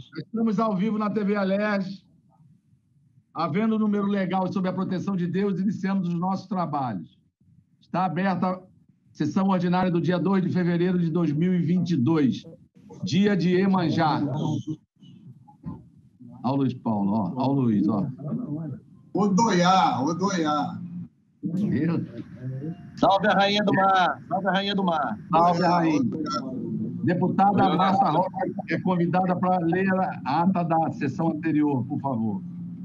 Estamos ao vivo na TV Alerj. Havendo número legal sob a proteção de Deus, iniciamos os nossos trabalhos. Está aberta a sessão ordinária do dia 2 de fevereiro de 2022, dia de Iemanjá. Ao Luiz Paulo, ó. Ao Luiz, ó. Odoiá. Salve a Rainha do Mar, salve a Rainha do Mar. Salve a Rainha. Deputada Márcia Rocha é convidada para ler a ata da sessão anterior, por favor.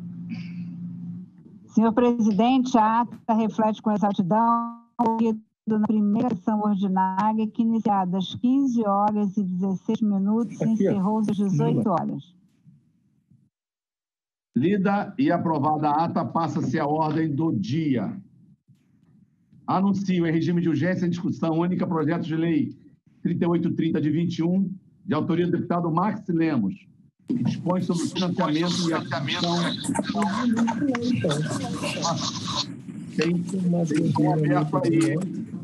Senhor presidente, a ata reflete com exatidão na primeira sessão ordinária, que iniciada às 15 horas e 16 minutos e encerrou às 18 horas. Lida e aprovada a ata, passa-se a ordem do dia. Anuncio em regime de urgência em discussão única projeto de lei 3830 de 21, de autoria do deputado Max Lemos, que dispõe sobre o financiamento e a tem aberto aí,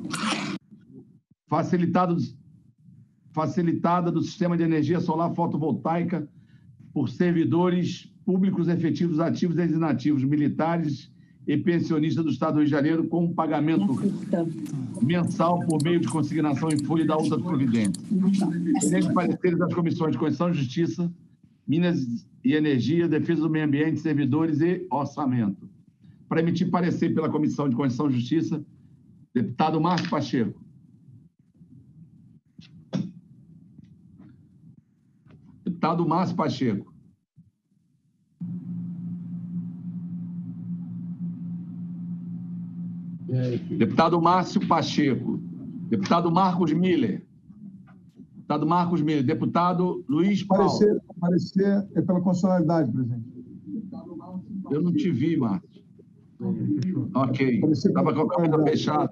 facilitada do sistema de energia solar fotovoltaica por servidores públicos efetivos ativos e inativos, militares e pensionistas do Estado do Rio de Janeiro, com pagamento mensal por meio de consignação em folha da outra providência. Excelentes pareceres das comissões de Constituição e Justiça, Minas e Energia, Defesa do Meio Ambiente, Servidores e Orçamento. Para emitir parecer pela Comissão de Constituição e Justiça, deputado Márcio Pacheco. Deputado Márcio Pacheco. Deputado Márcio Pacheco. Deputado Marcos Miller. Deputado Marcos Miller. Deputado Luiz Paulo. Parecer é pela constitucionalidade, presidente. Eu não te vi, Márcio. Ok. Estava com a câmera fechada.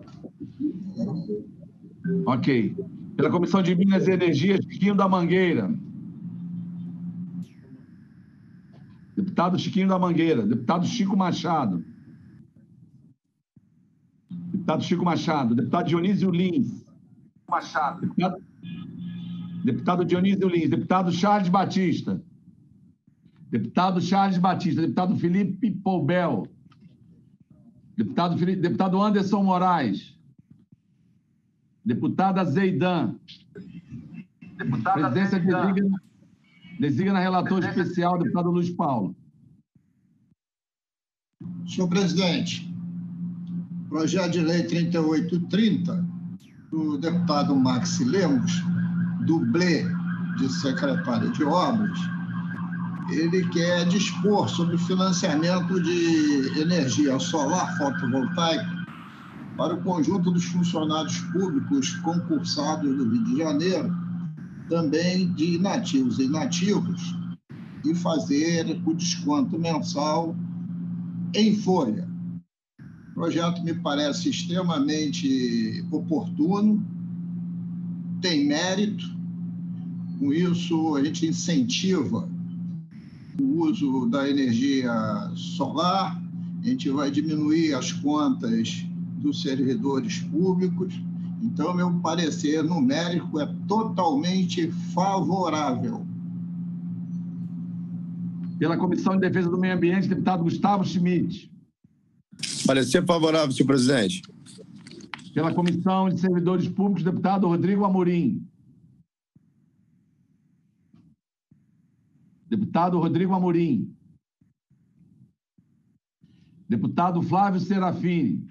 Ok. Pela Comissão de Minas e Energia, Chiquinho da Mangueira. Deputado Chiquinho da Mangueira. Deputado Chico Machado. Deputado Chico Machado. Deputado Dionísio Lins. Machado. Deputado Dionísio Lins. Deputado Charles Batista. Deputado Charles Batista. Deputado Felipe Poubel. Deputado Anderson Moraes. Deputada Zeidan. Presidência designa relator especial, deputado Luiz Paulo. Senhor presidente, projeto de lei 3830, do deputado Max Lemos, dublê de secretário de Obras, ele quer dispor sobre o financiamento de energia solar fotovoltaica para o conjunto dos funcionários públicos concursados do Rio de Janeiro, também de inativos e inativos, e fazer o desconto mensal em folha. O projeto me parece extremamente oportuno, tem mérito. Com isso, a gente incentiva o uso da energia solar, a gente vai diminuir as contas dos servidores públicos. Então, meu parecer numérico é totalmente favorável. Pela Comissão de Defesa do Meio Ambiente, deputado Gustavo Schmidt. Parecer favorável, senhor presidente. Pela Comissão de Servidores Públicos, deputado Rodrigo Amorim. Deputado Rodrigo Amorim. Deputado Flávio Serafini.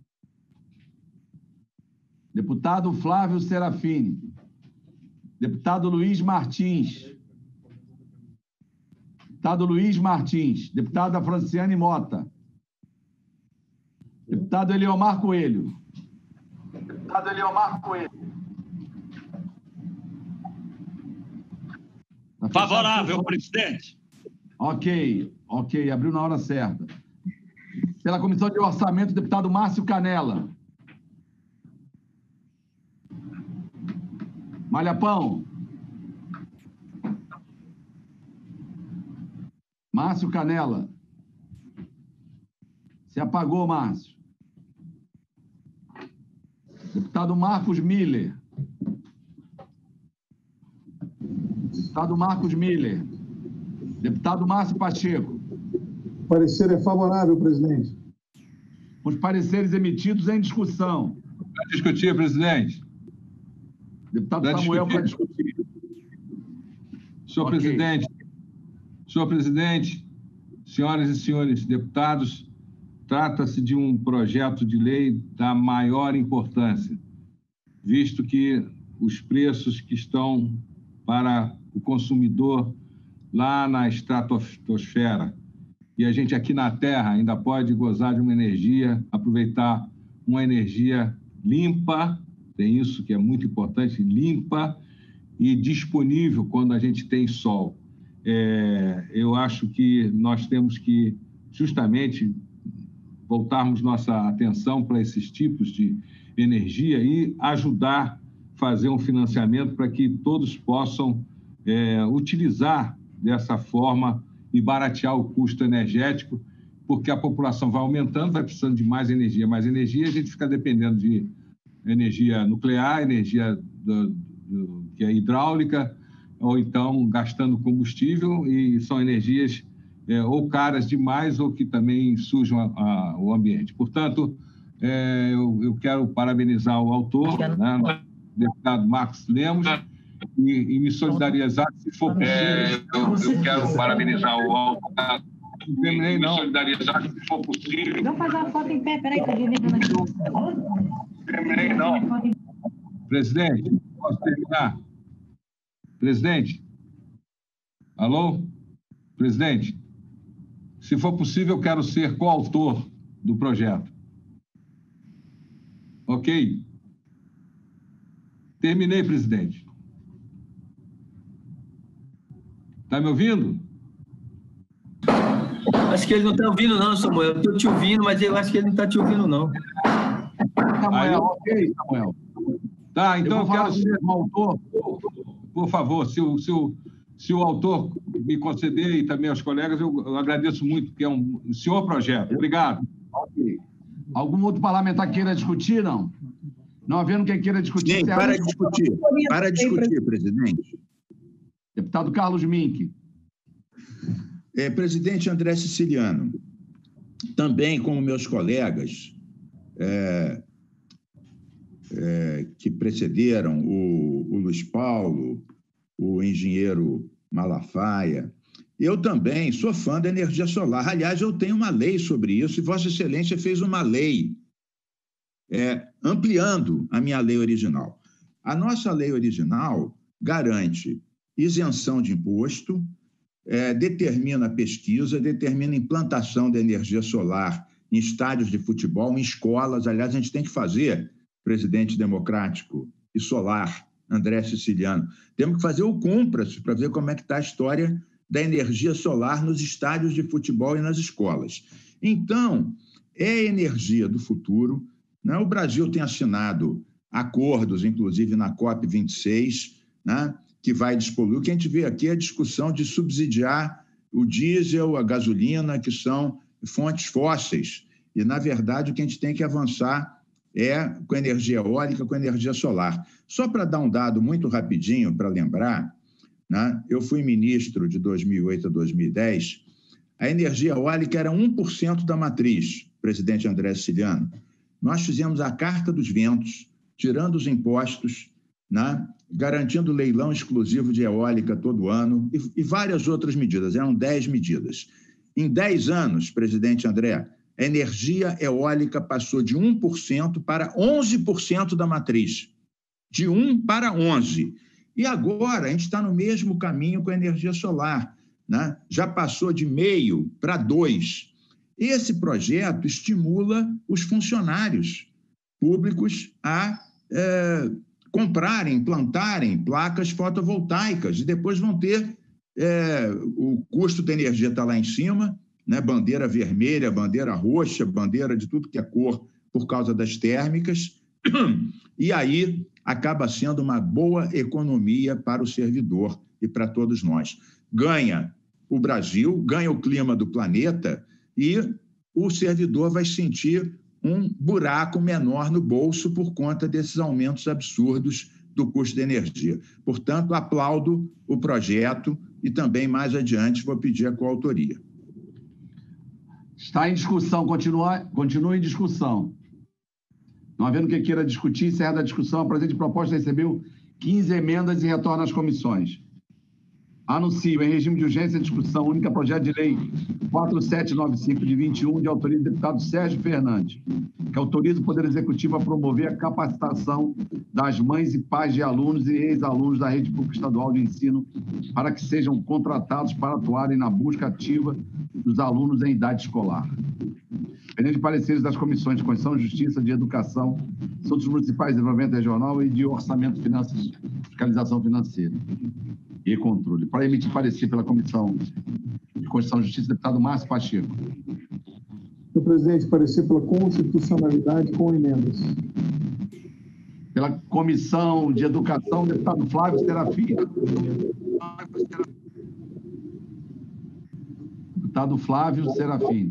Deputado Flávio Serafini. Deputado Luiz Martins. Deputado Luiz Martins. Deputada Franciane Mota. Deputado Eliomar Coelho. Deputado Eliomar Coelho. Favorável, presidente. Ok. Abriu na hora certa. Pela Comissão de Orçamento, deputado Márcio Canela. Malhapão. Márcio Canela. Se apagou, Márcio. Deputado Marcos Miller. Deputado Marcos Miller. Deputado Márcio Pacheco. Parecer é favorável, presidente. Os pareceres emitidos em discussão. Para discutir, presidente. Deputado Samuel, para discutir. Senhor presidente, senhoras e senhores deputados, trata-se de um projeto de lei da maior importância, visto que os preços que estão para o consumidor lá na estratosfera e a gente aqui na Terra ainda pode gozar de uma energia, aproveitar uma energia limpa, tem isso que é muito importante, limpa e disponível quando a gente tem sol. Eu acho que nós temos que justamente voltarmos nossa atenção para esses tipos de energia e ajudar a fazer um financiamento para que todos possam utilizar dessa forma e baratear o custo energético, porque a população vai aumentando, vai precisando de mais energia, a gente fica dependendo de energia nuclear, energia que é hidráulica, ou então gastando combustível, e são energias ou caras demais ou que também sujam o ambiente. Portanto, eu quero parabenizar o autor, né, o deputado Marcos Lemos, e me solidarizar, se for possível. Eu quero parabenizar o autor. Não terminei, não. Me solidarizar, se for possível. Vamos fazer uma foto em pé, peraí, que eu vi Não terminei, não. Presidente, posso terminar? Presidente? Alô? Presidente? Se for possível, eu quero ser coautor do projeto. Ok? Terminei, presidente. Está me ouvindo? Acho que ele não está ouvindo, não, Samuel. Eu estou te ouvindo, mas eu acho que ele não está te ouvindo, não. Samuel, ok, Samuel. Tá, então eu quero ser um autor. Por favor, se o autor me conceder e também aos colegas, eu agradeço muito, porque é um senhor projeto. Obrigado. Okay. Algum outro parlamentar queira discutir, não? Não havendo quem queira discutir... Sim, para discutir. Para discutir, presidente. Deputado Carlos Mink. Presidente André Siciliano, também como meus colegas que precederam, o Luiz Paulo, o engenheiro Malafaia, eu também sou fã da energia solar. Aliás, eu tenho uma lei sobre isso e Vossa Excelência fez uma lei ampliando a minha lei original. A nossa lei original garante isenção de imposto, determina a pesquisa, determina a implantação da energia solar em estádios de futebol, em escolas. Aliás, a gente tem que fazer, presidente democrático e solar, André Siciliano, temos que fazer o CUMPRAS para ver como é que está a história da energia solar nos estádios de futebol e nas escolas. Então, é a energia do futuro, né? O Brasil tem assinado acordos, inclusive na COP26, né? Que vai despoluir. O que a gente vê aqui é a discussão de subsidiar o diesel, a gasolina, que são fontes fósseis. E, na verdade, o que a gente tem que avançar é com energia eólica, com energia solar. Só para dar um dado muito rapidinho, para lembrar, né? Eu fui ministro de 2008 a 2010, a energia eólica era 1% da matriz, presidente André Siciliano. Nós fizemos a Carta dos Ventos, tirando os impostos, né? Garantindo leilão exclusivo de eólica todo ano e várias outras medidas, eram 10 medidas. Em 10 anos, presidente André, a energia eólica passou de 1% para 11% da matriz, de 1 para 11%. E agora a gente está no mesmo caminho com a energia solar, né? Já passou de 0,5% para 2%. Esse projeto estimula os funcionários públicos a comprarem, implantarem placas fotovoltaicas e depois vão ter o custo da energia está lá em cima, né? Bandeira vermelha, bandeira roxa, bandeira de tudo que é cor por causa das térmicas, e aí acaba sendo uma boa economia para o servidor e para todos nós. Ganha o Brasil, ganha o clima do planeta e o servidor vai sentir um buraco menor no bolso por conta desses aumentos absurdos do custo da energia. Portanto, aplaudo o projeto e também, mais adiante, vou pedir a coautoria. Está em discussão, continua em discussão. Não havendo quem queira discutir, encerrada a discussão, a presente proposta recebeu 15 emendas e retorna às comissões. Anuncio, em regime de urgência, a discussão única, projeto de lei 4795 de 21, de autoria do deputado Sérgio Fernandes, que autoriza o Poder Executivo a promover a capacitação das mães e pais de alunos e ex-alunos da Rede Pública Estadual de Ensino para que sejam contratados para atuarem na busca ativa dos alunos em idade escolar. Pendente de pareceres das comissões de Constituição, Justiça, de Educação, Assuntos Municipais, Desenvolvimento Regional e de Orçamento Financeiro, Fiscalização Financeira e Controle. Para emitir parecer pela Comissão de Constituição e Justiça, deputado Márcio Pacheco. Senhor presidente, parecer pela constitucionalidade com emendas. Pela Comissão de Educação, deputado Flávio Serafim. Deputado Flávio Serafim.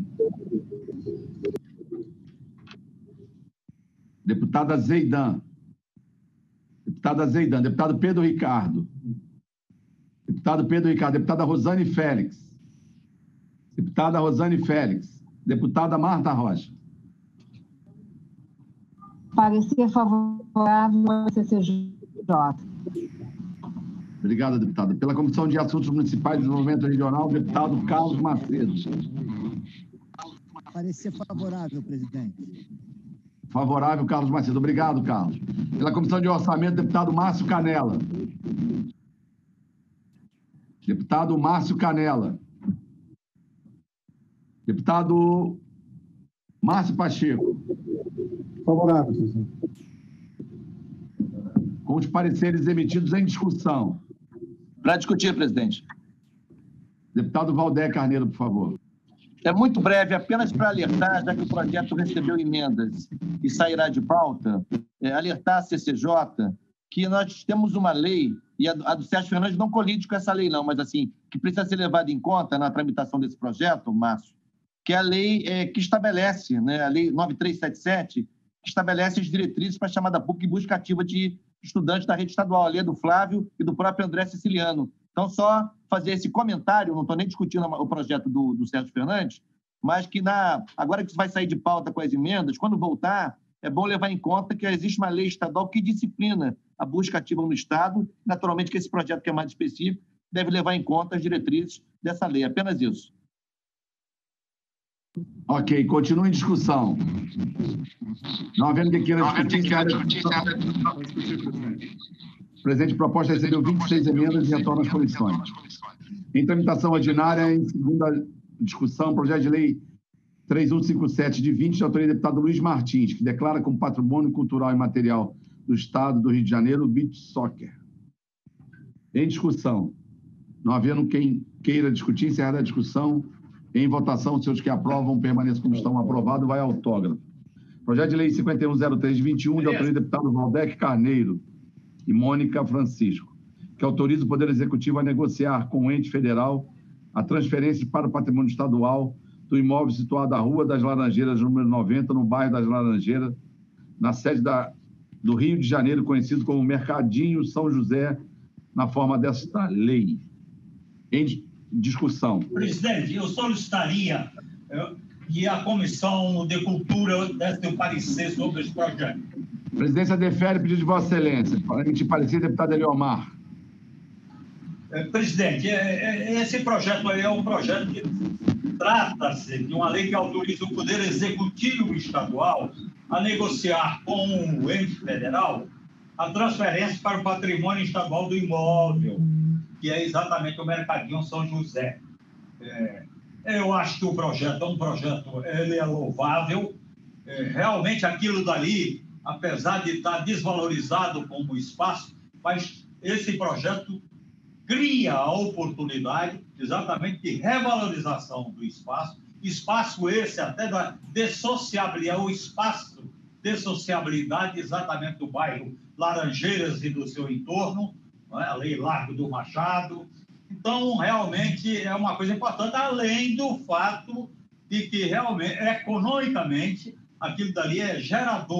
Deputada Zeidan. Deputado Pedro Ricardo. Deputada Rosane Félix. Deputada Marta Rocha. Parecer favorável ao CCJ. Obrigado, deputada. Pela Comissão de Assuntos Municipais e Desenvolvimento Regional, deputado Carlos Macedo. Parecer favorável, presidente. Favorável, Carlos Macedo. Obrigado, Carlos. Pela Comissão de Orçamento, deputado Márcio Canela. Deputado Márcio Canela. Deputado Márcio Pacheco. Favorável, presidente. Com os pareceres emitidos em discussão. Para discutir, presidente. Deputado Valdé Carneiro, por favor. É muito breve, apenas para alertar, já que o projeto recebeu emendas e sairá de pauta, alertar a CCJ que nós temos uma lei, e a do Sérgio Fernandes não colide com essa lei não, mas assim, que precisa ser levada em conta na tramitação desse projeto, Márcio, que é a lei que estabelece, né, a lei 9377, que estabelece as diretrizes para a chamada busca ativa de estudantes da rede estadual, a lei do Flávio e do próprio André Siciliano. Então, só fazer esse comentário, não estou nem discutindo o projeto do Sérgio Fernandes, mas que agora que vai sair de pauta com as emendas, quando voltar, é bom levar em conta que existe uma lei estadual que disciplina a busca ativa no Estado, naturalmente que esse projeto que é mais específico deve levar em conta as diretrizes dessa lei, apenas isso. Ok, continua em discussão. Não havendo que queira discutir, presente proposta recebeu 26 emendas e retorna às comissões. Em tramitação ordinária, em segunda discussão, projeto de lei 3157 de 20, de autoria do deputado Luiz Martins, que declara como patrimônio cultural e material do Estado do Rio de Janeiro o beach soccer. Em discussão. Não havendo quem queira discutir, encerrada a discussão. Em votação, os senhores que aprovam permaneçam como estão aprovados, vai autógrafo. Projeto de lei 5103 de 21, de autoria do deputado Valdec Carneiro e Mônica Francisco, que autoriza o Poder Executivo a negociar com o ente federal a transferência para o patrimônio estadual do imóvel situado à Rua das Laranjeiras, número 90, no bairro das Laranjeiras, na sede do Rio de Janeiro, conhecido como Mercadinho São José, na forma desta lei. Em discussão. Presidente, eu solicitaria que a Comissão de Cultura desse o parecer sobre esse projeto. A presidência defere pedido de Vossa Excelência. Para emitir parecer, deputado Eliomar. Presidente, esse projeto aí é um projeto que trata-se de uma lei que autoriza o Poder Executivo Estadual a negociar com o ente federal a transferência para o patrimônio estadual do imóvel, que é exatamente o Mercadinho São José. Eu acho que o projeto é um projeto, ele é louvável. Realmente aquilo dali, apesar de estar desvalorizado como espaço, mas esse projeto cria a oportunidade exatamente de revalorização do espaço, espaço esse até da dessociabilidade, o espaço de sociabilidade exatamente do bairro Laranjeiras e do seu entorno, não é? Ali Largo do Machado. Então, realmente é uma coisa importante, além do fato de que realmente, economicamente, aquilo dali é gerador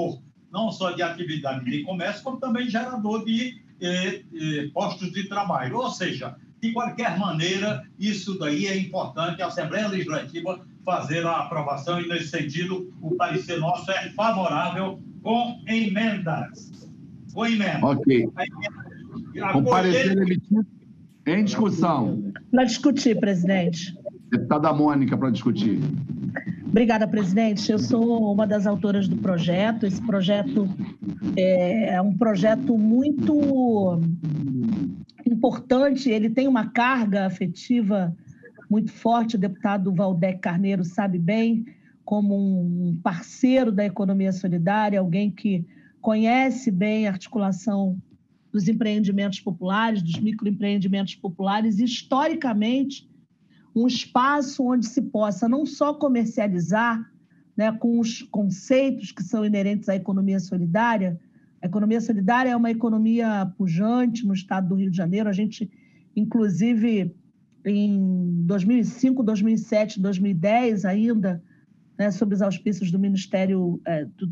não só de atividade de comércio, como também gerador de postos de trabalho. Ou seja, de qualquer maneira, isso daí é importante, a Assembleia Legislativa fazer a aprovação, e nesse sentido, o parecer nosso é favorável com emendas. Com emendas. Ok. Com parecer emitido em discussão. Para discutir, presidente. Deputada Mônica, para discutir. Obrigada, presidente. Eu sou uma das autoras do projeto. Esse projeto é um projeto muito importante, ele tem uma carga afetiva muito forte. O deputado Valdec Carneiro sabe bem, como um parceiro da economia solidária, alguém que conhece bem a articulação dos empreendimentos populares, dos microempreendimentos populares, e, historicamente, um espaço onde se possa não só comercializar, né, com os conceitos que são inerentes à economia solidária. A economia solidária é uma economia pujante no estado do Rio de Janeiro. A gente, inclusive, em 2005, 2007, 2010 ainda, né, sob os auspícios do Ministério do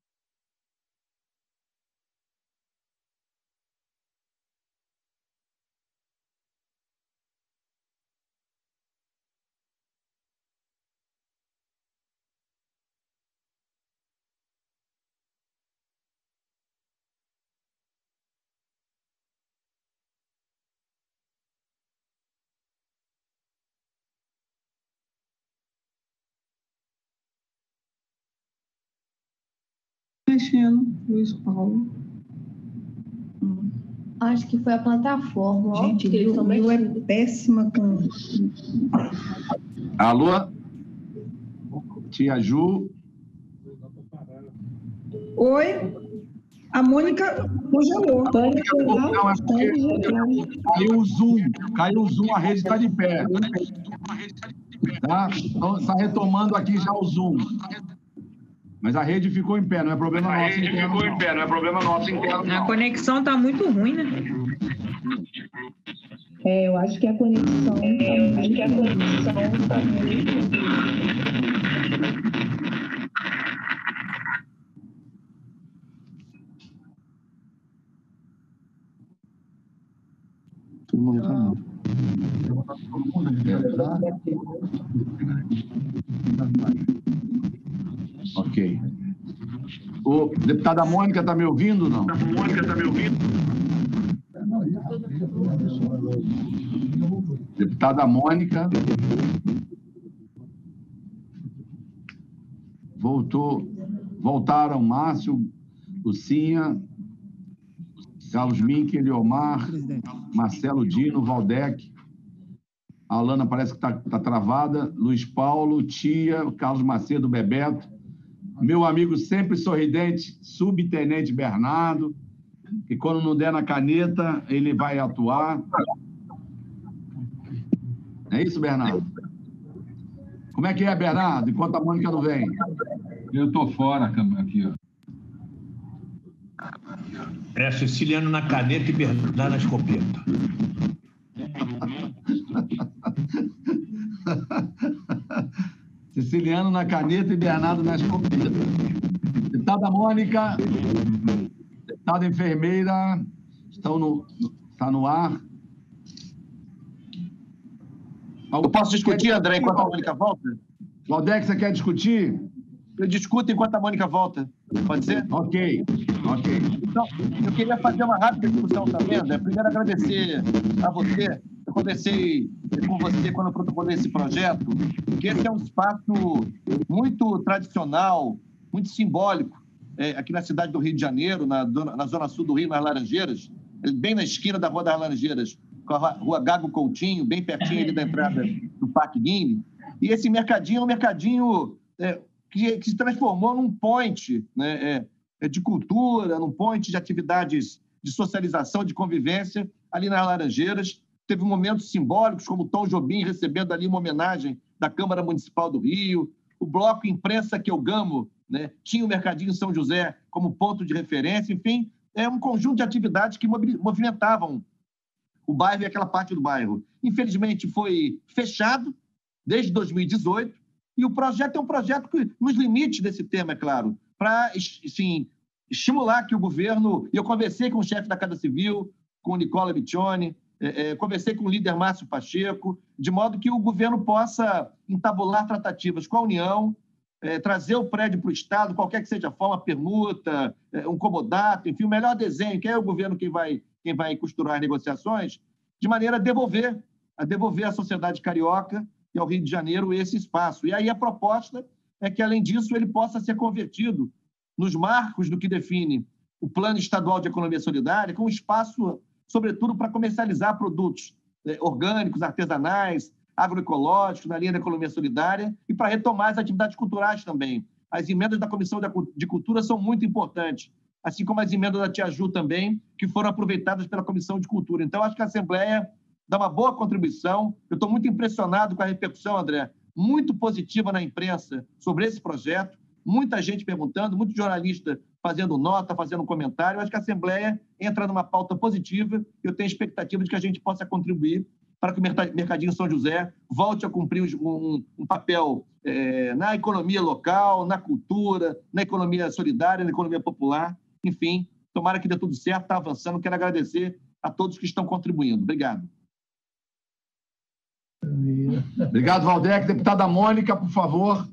Luiz Paulo. Acho que foi a plataforma. Gente, eu é péssima com... Alô? Tia Ju? Oi? A Mônica congelou. Não, é porque caiu o Zoom, a rede está de pé. Tá? Então, está retomando aqui já o Zoom. Mas a rede ficou em pé, não é problema nosso interno. A conexão está muito ruim, né? Eu acho que a conexão está muito... Todo mundo tá Ok. O deputada Mônica está me ouvindo, não? Deputada Mônica. Voltaram Márcio, Lucinha, Carlos Mink, Eliomar, Marcelo Dino, Valdec. A Alana parece que está travada. Luiz Paulo, Tia, Carlos Macedo, Bebeto. Meu amigo sempre sorridente, subtenente Bernardo, que quando não der na caneta, ele vai atuar. É isso, Bernardo? Como é que é, Bernardo, enquanto a Mônica não vem? Eu estou fora aqui, ó. É Siciliano na caneta e Bernardo na escopeta. Siciliano na caneta e Bernardo na escopeta. Deputada Mônica, deputada enfermeira, está no ar. Eu posso discutir, André, enquanto a Mônica volta? Valdec, você quer discutir? Eu discuto enquanto a Mônica volta. Pode ser? Ok. Então, eu queria fazer uma rápida discussão também, André. Primeiro, agradecer a você. Eu conversei com você quando eu protocolei esse projeto, que esse é um espaço muito tradicional, muito simbólico, aqui na cidade do Rio de Janeiro, na zona sul do Rio, nas Laranjeiras, bem na esquina da Rua das Laranjeiras, com a Rua Gago Coutinho, bem pertinho ali da entrada do Parque Guine. E esse mercadinho é um mercadinho que se transformou num point, né, de cultura, num point de atividades de socialização, de convivência, ali nas Laranjeiras. Teve momentos simbólicos, como o Tom Jobim recebendo ali uma homenagem da Câmara Municipal do Rio, o bloco Imprensa que eu gamo, né, tinha o Mercadinho São José como ponto de referência. Enfim, é um conjunto de atividades que movimentavam o bairro e aquela parte do bairro. Infelizmente, foi fechado desde 2018, e o projeto é um projeto que, nos limites desse tema, é claro, para, assim, estimular que o governo... E eu conversei com o chefe da Casa Civil, com o Nicola Biccioni, conversei com o líder Márcio Pacheco, de modo que o governo possa entabular tratativas com a União, trazer o prédio para o Estado, qualquer que seja a forma, permuta, um comodato, enfim, o melhor desenho, que é o governo quem vai costurar as negociações, de maneira a devolver à sociedade carioca e ao Rio de Janeiro esse espaço. E aí a proposta é que, além disso, ele possa ser convertido nos marcos do que define o Plano Estadual de Economia Solidária, com espaço, sobretudo, para comercializar produtos orgânicos, artesanais, agroecológicos, na linha da economia solidária, e para retomar as atividades culturais também. As emendas da Comissão de Cultura são muito importantes, assim como as emendas da Tia Ju também, que foram aproveitadas pela Comissão de Cultura. Então, acho que a Assembleia dá uma boa contribuição. Eu estou muito impressionado com a repercussão, André, muito positiva na imprensa sobre esse projeto, muita gente perguntando, muito jornalista fazendo nota, fazendo comentário. Eu acho que a Assembleia entra numa pauta positiva e eu tenho expectativa de que a gente possa contribuir para que o Mercadinho São José volte a cumprir um papel na economia local, na cultura, na economia solidária, na economia popular. Enfim, tomara que dê tudo certo, está avançando. Quero agradecer a todos que estão contribuindo. Obrigado. Obrigado, Valdec. Deputada Mônica, por favor.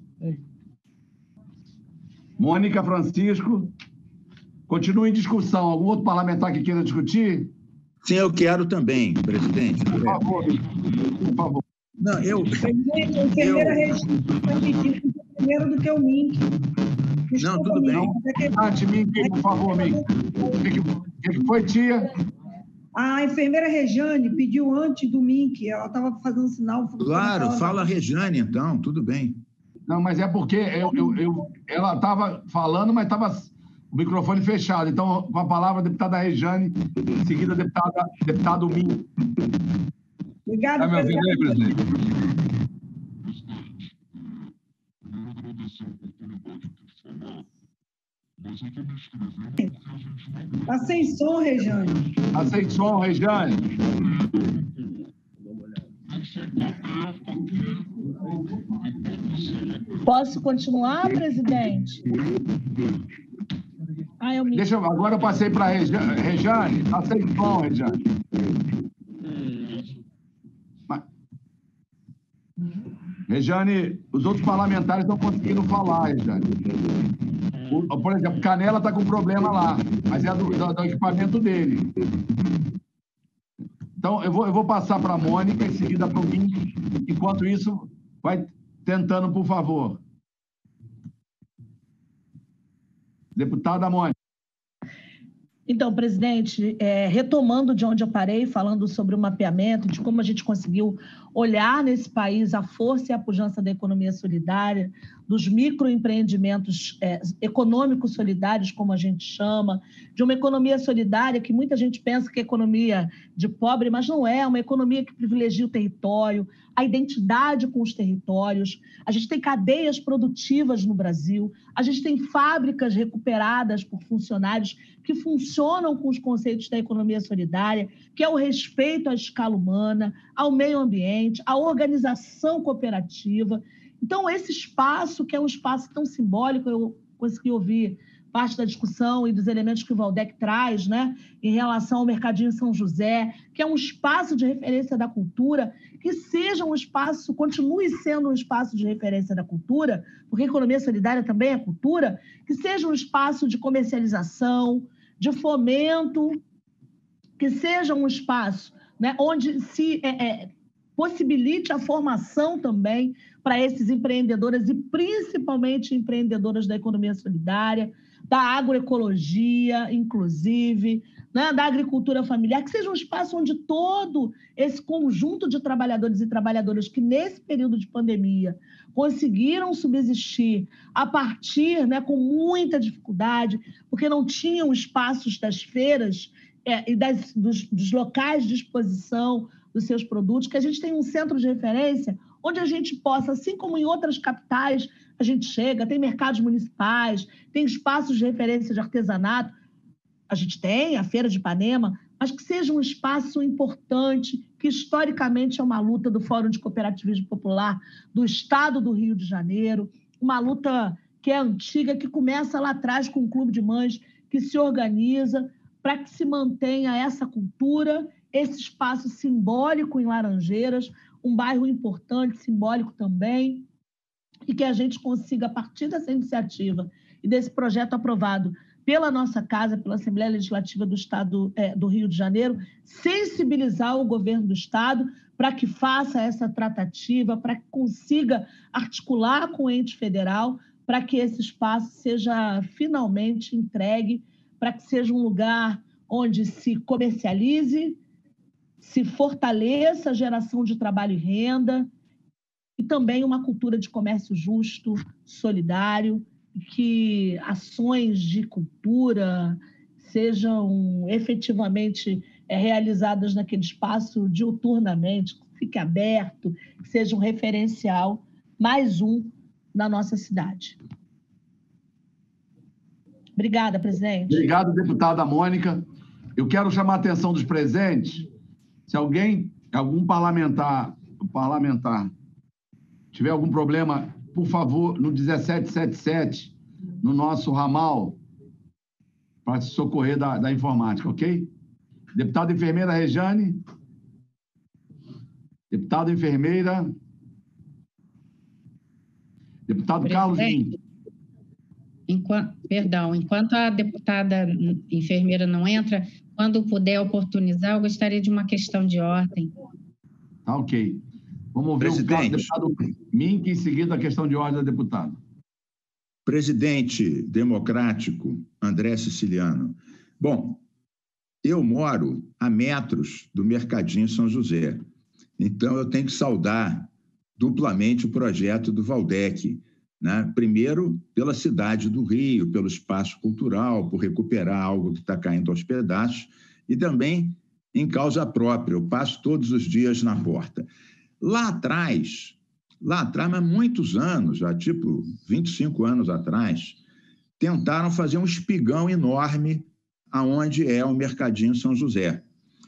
Mônica Francisco. Continua em discussão. Algum outro parlamentar que queira discutir? Sim, eu quero também, presidente. Por favor. Por favor. Não, Enfermeira Regina está pedindo primeiro do que o Mink. Não, tudo bem. Mink, por favor, Mink. O que foi, tia? A enfermeira Rejane pediu antes do Mink. Ela estava fazendo sinal. Claro, fala Rejane, então, tudo bem. Não, mas é porque ela estava falando, mas estava o microfone fechado. Então, com a palavra, a deputada Rejane, em seguida, deputado Mink. Obrigado, Está me ouvindo aí, presidente? Está sem som, Rejane. Está sem som, Rejane. Posso continuar, presidente? Agora eu passei para a Rejane. Está sem som, Rejane. Rejane, os outros parlamentares estão conseguindo falar, Rejane. Por exemplo, Canela está com problema lá, mas é do equipamento dele. Então, eu vou passar para a Mônica, em seguida para o Mink. Enquanto isso, vai tentando, por favor. Deputada Mônica. Então, presidente, retomando de onde eu parei, falando sobre o mapeamento, de como a gente conseguiu olhar nesse país a força e a pujança da economia solidária, dos microempreendimentos econômicos solidários, como a gente chama, de uma economia solidária que muita gente pensa que é economia de pobre, mas não é, uma economia que privilegia o território, a identidade com os territórios. A gente tem cadeias produtivas no Brasil, a gente tem fábricas recuperadas por funcionários que funcionam com os conceitos da economia solidária, que é o respeito à escala humana, ao meio ambiente, à organização cooperativa. Então, esse espaço, que é um espaço tão simbólico, eu consegui ouvir parte da discussão e dos elementos que o Valdec traz, né, em relação ao Mercadinho São José, que é um espaço de referência da cultura, que seja um espaço, continue sendo um espaço de referência da cultura, porque a economia solidária também é cultura, que seja um espaço de comercialização, de fomento, que seja um espaço, né, onde se possibilite a formação também para esses empreendedoras e principalmente empreendedoras da economia solidária, da agroecologia, inclusive, né, da agricultura familiar, que seja um espaço onde todo esse conjunto de trabalhadores e trabalhadoras que, nesse período de pandemia, conseguiram subsistir a partir, né, com muita dificuldade, porque não tinham espaços das feiras e dos locais de exposição dos seus produtos, que a gente tem um centro de referência onde a gente possa, assim como em outras capitais, a gente chega, tem mercados municipais, tem espaços de referência de artesanato, a gente tem a Feira de Ipanema, mas que seja um espaço importante, que historicamente é uma luta do Fórum de Cooperativismo Popular do Estado do Rio de Janeiro, uma luta que é antiga, que começa lá atrás com o Clube de Mães, que se organiza para que se mantenha essa cultura, esse espaço simbólico em Laranjeiras, um bairro importante, simbólico também, e que a gente consiga, a partir dessa iniciativa e desse projeto aprovado pela nossa Casa, pela Assembleia Legislativa do Estado do Rio de Janeiro, sensibilizar o governo do Estado para que faça essa tratativa, para que consiga articular com o ente federal, para que esse espaço seja finalmente entregue, para que seja um lugar onde se comercialize, se fortaleça a geração de trabalho e renda, e também uma cultura de comércio justo, solidário, que ações de cultura sejam efetivamente realizadas naquele espaço diuturnamente, que fique aberto, que seja um referencial, mais um, na nossa cidade. Obrigada, presidente. Obrigado, deputada Mônica. Eu quero chamar a atenção dos presentes. Se algum parlamentar tiver algum problema, por favor, no 1777, no nosso ramal, para se socorrer da informática, ok? Deputada enfermeira Rejane. Deputada enfermeira. Deputado Carlos Lins. Enquanto a deputada enfermeira não entra, quando puder oportunizar, eu gostaria de uma questão de ordem. Tá, ok. Vamos ver o caso do deputado Mink, em seguida a questão de ordem da deputada. Presidente democrático André Siciliano. Bom, eu moro a metros do Mercadinho São José, então eu tenho que saudar duplamente o projeto do Valdec, né? Primeiro, pela cidade do Rio, pelo espaço cultural, por recuperar algo que está caindo aos pedaços, e também em causa própria, eu passo todos os dias na porta. Lá atrás, mas muitos anos, já tipo 25 anos atrás, tentaram fazer um espigão enorme aonde é o Mercadinho São José.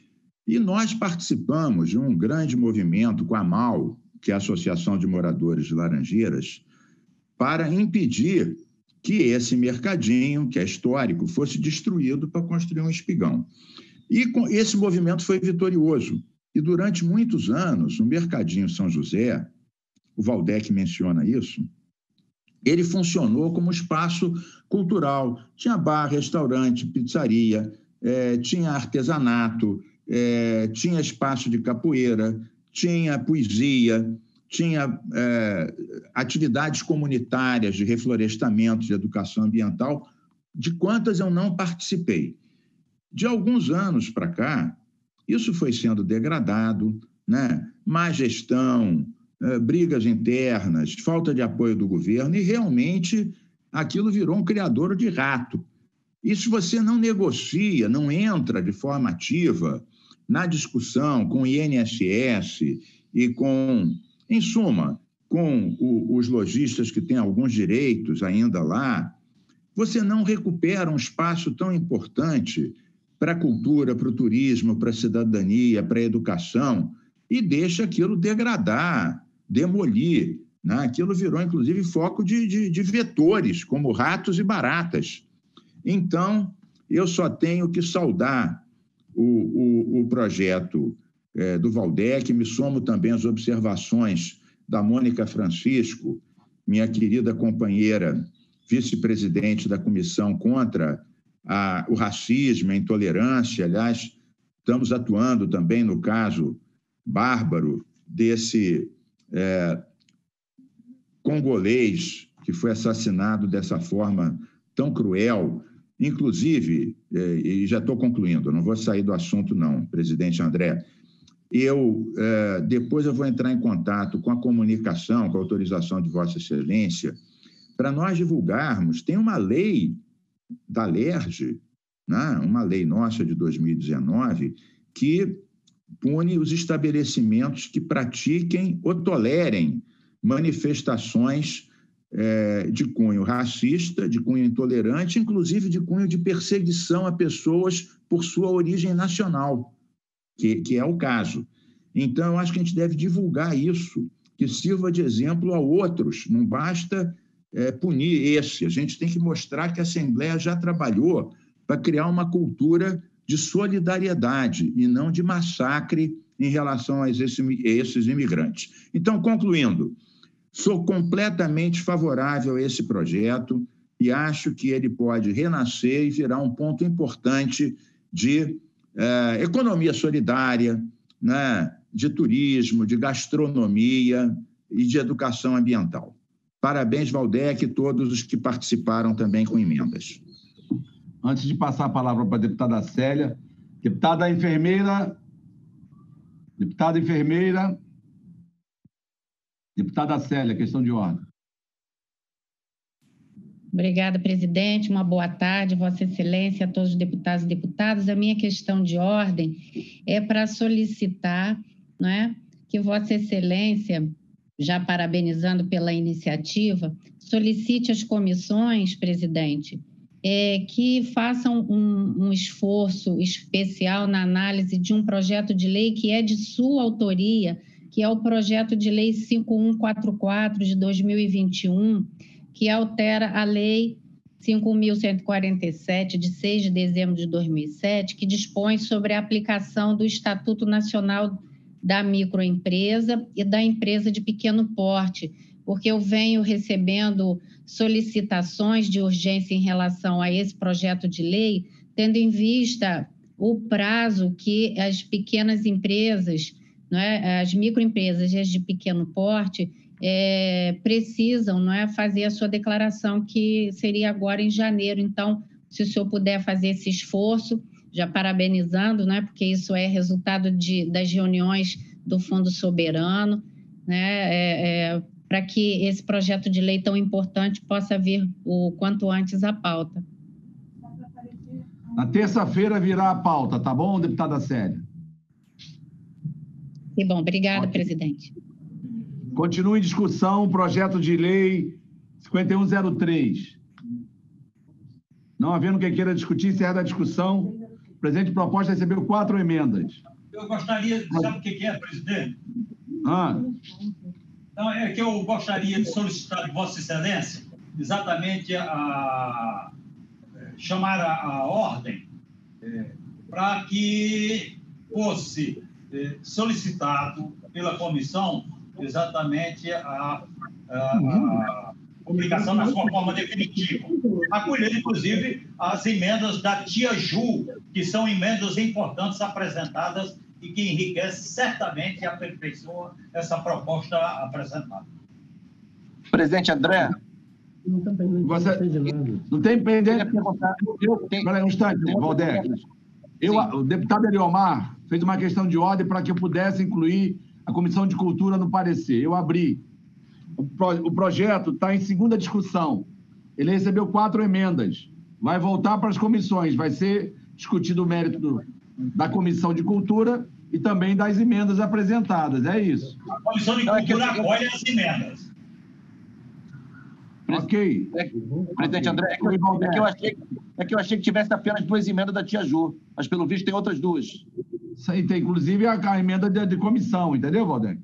E nós participamos de um grande movimento com a AMAL, que é a Associação de Moradores de Laranjeiras, para impedir que esse mercadinho, que é histórico, fosse destruído para construir um espigão. E esse movimento foi vitorioso. E durante muitos anos, o Mercadinho São José, o Valdec menciona isso, ele funcionou como espaço cultural. Tinha bar, restaurante, pizzaria, tinha artesanato, tinha espaço de capoeira, tinha poesia, tinha atividades comunitárias de reflorestamento, de educação ambiental, de quantas eu não participei. De alguns anos para cá, isso foi sendo degradado, né? Má gestão, brigas internas, falta de apoio do governo, e realmente aquilo virou um criadouro de rato. E se você não negocia, não entra de forma ativa na discussão com o INSS e com, em suma, com os lojistas que têm alguns direitos ainda lá, você não recupera um espaço tão importante para a cultura, para o turismo, para a cidadania, para a educação, e deixa aquilo degradar, demolir, né? Aquilo virou, inclusive, foco de vetores, como ratos e baratas. Então, eu só tenho que saudar o projeto do Valdec, me somo também às observações da Mônica Francisco, minha querida companheira, vice-presidente da Comissão contra o racismo, a intolerância. Aliás, estamos atuando também no caso bárbaro desse congolês que foi assassinado dessa forma tão cruel. Inclusive, e já estou concluindo, não vou sair do assunto não, presidente André, depois eu vou entrar em contato com a comunicação, com a autorização de Vossa Excelência, para nós divulgarmos. Tem uma lei da LERJ, né, uma lei nossa de 2019, que pune os estabelecimentos que pratiquem ou tolerem manifestações de cunho racista, de cunho intolerante, inclusive de cunho de perseguição a pessoas por sua origem nacional, que é o caso. Então, eu acho que a gente deve divulgar isso, que sirva de exemplo a outros, não basta punir esse. A gente tem que mostrar que a Assembleia já trabalhou para criar uma cultura de solidariedade e não de massacre em relação a esses imigrantes. Então, concluindo, sou completamente favorável a esse projeto e acho que ele pode renascer e virar um ponto importante de economia solidária, né, de turismo, de gastronomia e de educação ambiental. Parabéns, Valdec, e todos os que participaram também com emendas. Antes de passar a palavra para a deputada Célia, deputada enfermeira, deputada Célia, questão de ordem. Obrigada, presidente. Uma boa tarde, Vossa Excelência, a todos os deputados e deputadas. A minha questão de ordem é para solicitar, não é, que Vossa Excelência, já parabenizando pela iniciativa, solicite às comissões, presidente, que façam um esforço especial na análise de um projeto de lei que é de sua autoria, que é o projeto de lei 5144 de 2021, que altera a lei 5.147, de 6 de dezembro de 2007, que dispõe sobre a aplicação do Estatuto Nacional da Microempresa e da Empresa de Pequeno Porte, porque eu venho recebendo solicitações de urgência em relação a esse projeto de lei, tendo em vista o prazo que as pequenas empresas, não é, as microempresas e as de pequeno porte, precisam, não é, fazer a sua declaração, que seria agora em janeiro. Então, se o senhor puder fazer esse esforço, já parabenizando, né, porque isso é resultado das reuniões do Fundo Soberano, né, para que esse projeto de lei tão importante possa vir o quanto antes à pauta. Na terça-feira virá a pauta, tá bom, deputada Célia? Que bom, obrigada, presidente. Continua em discussão o projeto de lei 5103. Não havendo quem queira discutir, encerra a discussão. O presidente proposta recebeu 4 emendas. Eu gostaria, sabe o que é, presidente? Não, é que eu gostaria de solicitar de Vossa Excelência exatamente chamar a ordem para que fosse solicitado pela comissão exatamente a publicação na sua forma definitiva, acolhendo, inclusive, as emendas da tia Ju, que são emendas importantes apresentadas e que enriquece certamente e aperfeiçoa essa proposta apresentada. Presidente André. Não tem pendente. Espera aí um instante, Valdec. O deputado Eliomar fez uma questão de ordem para que eu pudesse incluir a Comissão de Cultura no parecer. Eu abri. O projeto está em segunda discussão. Ele recebeu 4 emendas. Vai voltar para as comissões. Vai ser discutido o mérito da Comissão de Cultura e também das emendas apresentadas. É isso. A Comissão de Cultura acolhe as emendas. Ok. Presidente André, é que eu achei que tivesse apenas 2 emendas da tia Ju, mas pelo visto tem outras 2. Isso aí tem, inclusive, a emenda de comissão, entendeu, Valdec?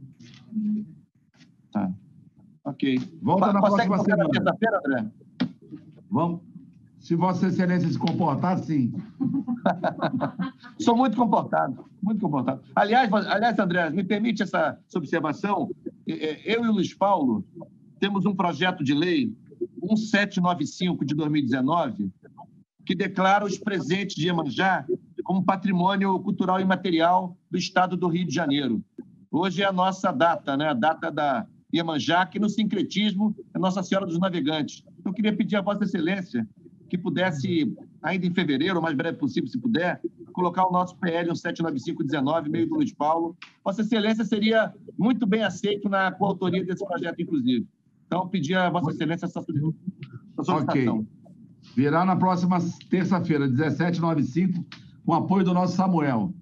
Tá. Ok. Volta na próxima semana. Na terça-feira, André? Vamos. Se Vossa Excelência se comportar, sim. Sou muito comportado, muito comportado. Aliás, André, me permite essa observação? Eu e o Luiz Paulo temos um projeto de lei 1795 de 2019 que declara os presentes de Iemanjá como patrimônio cultural imaterial do Estado do Rio de Janeiro. Hoje é a nossa data, né? A data da Iemanjá, que no sincretismo é Nossa Senhora dos Navegantes. Eu queria pedir a Vossa Excelência que pudesse, ainda em fevereiro, o mais breve possível, se puder, colocar o nosso PL 179519, meio do Luiz Paulo. Vossa Excelência seria muito bem aceito na coautoria desse projeto, inclusive. Então, pedir a Vossa Excelência essa solicitação. Ok. Virá na próxima terça-feira, 1795, com apoio do nosso Samuel.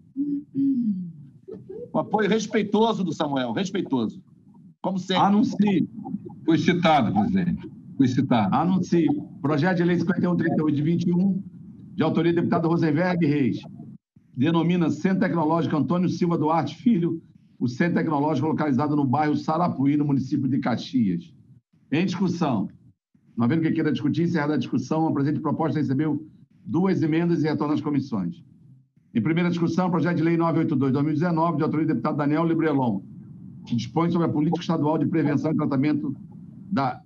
Um apoio respeitoso do Samuel, respeitoso. Como sempre. Anuncie. Foi citado, presidente. Foi citado. Anuncie. Projeto de lei 5138 de 21, de autoria do deputado Rosenberg Reis. Denomina Centro Tecnológico Antônio Silva Duarte Filho, o Centro Tecnológico localizado no bairro Sarapuí, no município de Caxias. Em discussão. Não havendo quem queira discutir, encerrada a discussão, a presente proposta recebeu 2 emendas e retorna às comissões. Em primeira discussão, projeto de lei 982/2019, de autoria do deputado Daniel Librelon, que dispõe sobre a política estadual de prevenção e tratamento da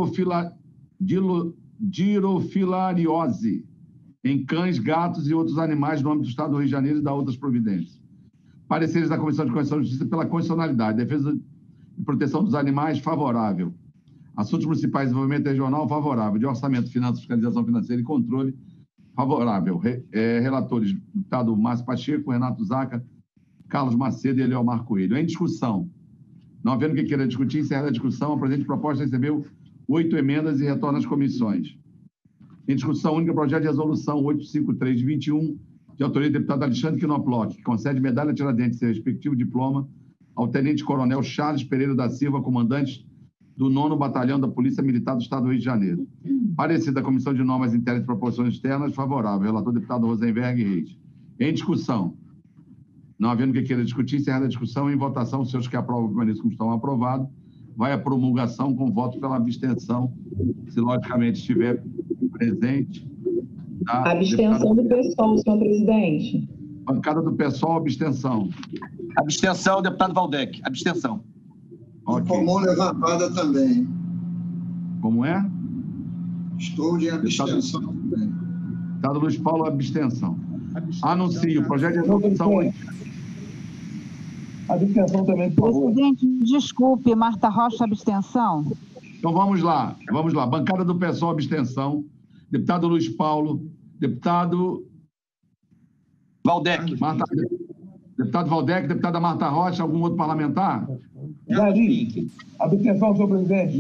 girofilariose em cães, gatos e outros animais no âmbito do Estado do Rio de Janeiro e da outras providências. Pareceres da Comissão de Constituição e Justiça pela constitucionalidade, defesa e proteção dos animais, favorável. Assuntos municipais, desenvolvimento regional, favorável. De orçamento, finanças, fiscalização financeira e controle, favorável. Relatores, deputado Márcio Pacheco, Renato Zaca, Carlos Macedo e Eliomar Coelho. Em discussão. Não havendo que queira discutir, encerra a discussão. A presente proposta recebeu 8 emendas e retorna às comissões. Em discussão única, projeto de resolução 853 de 21, de autoria do deputado Alexandre Quinoploc, que concede medalha Tiradentes e seu respectivo diploma ao tenente-coronel Charles Pereira da Silva, comandante do 9º Batalhão da Polícia Militar do Estado do Rio de Janeiro. Parecer da Comissão de Normas Internas e Proporções Externas, favorável. Relator deputado Rosenberg Reis. Em discussão. Não havendo que queira discutir, encerrada a discussão, em votação, os senhores que aprovam permaneçam como estão aprovados, vai a promulgação com voto pela abstenção, se logicamente estiver presente. Abstenção do PSOL, senhor presidente. Bancada do PSOL, abstenção. Abstenção, deputado Valdec. Abstenção. Okay. Com mão levantada também. Como é? Estou de abstenção também. Deputado Luiz Paulo, abstenção. Anuncio o projeto de resolução. Abstenção também, por favor. Presidente, desculpe, Marta Rocha, abstenção. Então vamos lá. Bancada do PSOL, abstenção. Deputado Luiz Paulo. Deputado Valdec. Deputado Valdec, deputada Marta Rocha, algum outro parlamentar? Jari. Abstenção, senhor presidente.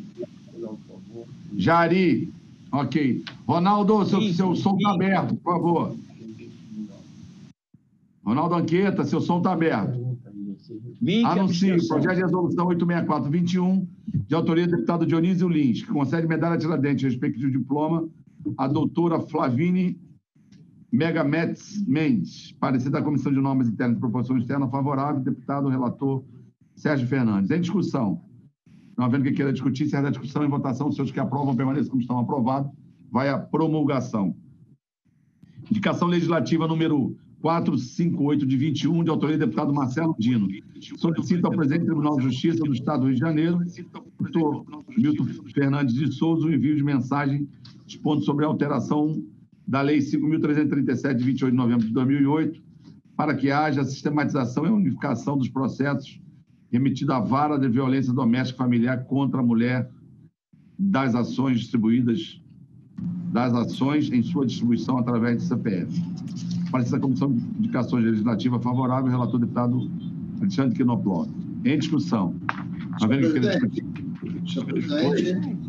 Jari. Ok. Ronaldo, seu som está aberto, por favor. Ronaldo Anqueta, seu som está aberto. Anuncio projeto de resolução 864/21, de autoria do deputado Dionísio Lins, que concede medalha Tiradentes, respectivo diploma, à doutora Flavine Megametz Mendes, parecer da Comissão de Normas Internas e Proporções Externas, favorável, deputado relator Sérgio Fernandes. Em discussão. Não havendo que queira discutir, encerra a discussão em votação, os senhores que aprovam permaneçam como estão aprovados, vai a promulgação. Indicação legislativa número 458 de 21, de autoria do deputado Marcelo Dino. Solicita ao presidente do Tribunal de Justiça do Estado do Rio de Janeiro, doutor Milton Fernandes de Souza, o envio de mensagem expondo sobre a alteração da Lei 5.337, de 28 de novembro de 2008, para que haja sistematização e unificação dos processos remetidos à vara de violência doméstica e familiar contra a mulher das ações distribuídas, das ações em sua distribuição através do CPF. Parecer da Comissão de Indicações Legislativas favorável, relator deputado Alexandre Quinoploc. Em discussão. Senhor presidente,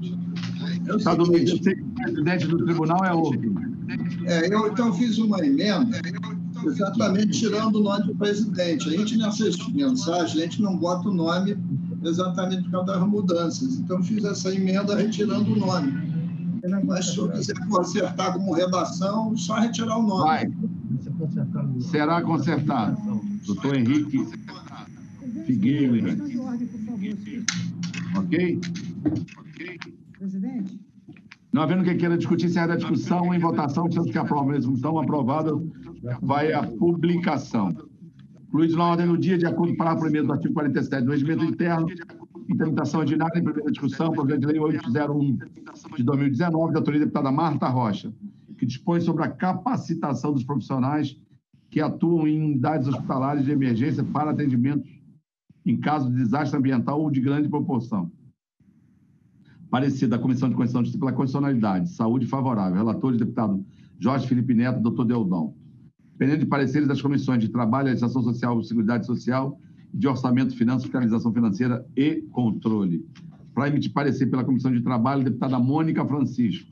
o presidente do tribunal é outro. Eu então fiz uma emenda, exatamente tirando o nome do presidente. A gente, nessas mensagens, a gente não bota o nome exatamente por causa das mudanças. Então, fiz essa emenda retirando o nome. Mas, se eu quiser consertar como redação, só retirar o nome. Vai. Será consertado. Doutor Henrique Figueiredo. Ok? Presidente. Não havendo que queira discutir, encerra a discussão em votação, sendo que aprovam a resolução aprovada, vai a publicação. Incluído na ordem do dia, de acordo com o parágrafo 1º do artigo 47 do Regimento Interno, em tramitação ordinária, em primeira discussão, projeto de lei 801 de 2019, da autoria da deputada Marta Rocha, que dispõe sobre a capacitação dos profissionais que atuam em unidades hospitalares de emergência para atendimento em caso de desastre ambiental ou de grande proporção. Parecer da Comissão de Constituição e Justiça pela constitucionalidade, saúde favorável. Relatores, deputado Jorge Felipe Neto, doutor Deodon. Dependendo de pareceres das comissões de Trabalho, Legislação Social, Seguridade Social, de Orçamento, Finanças, Fiscalização Financeira e Controle. Para emitir parecer pela Comissão de Trabalho, deputada Mônica Francisco.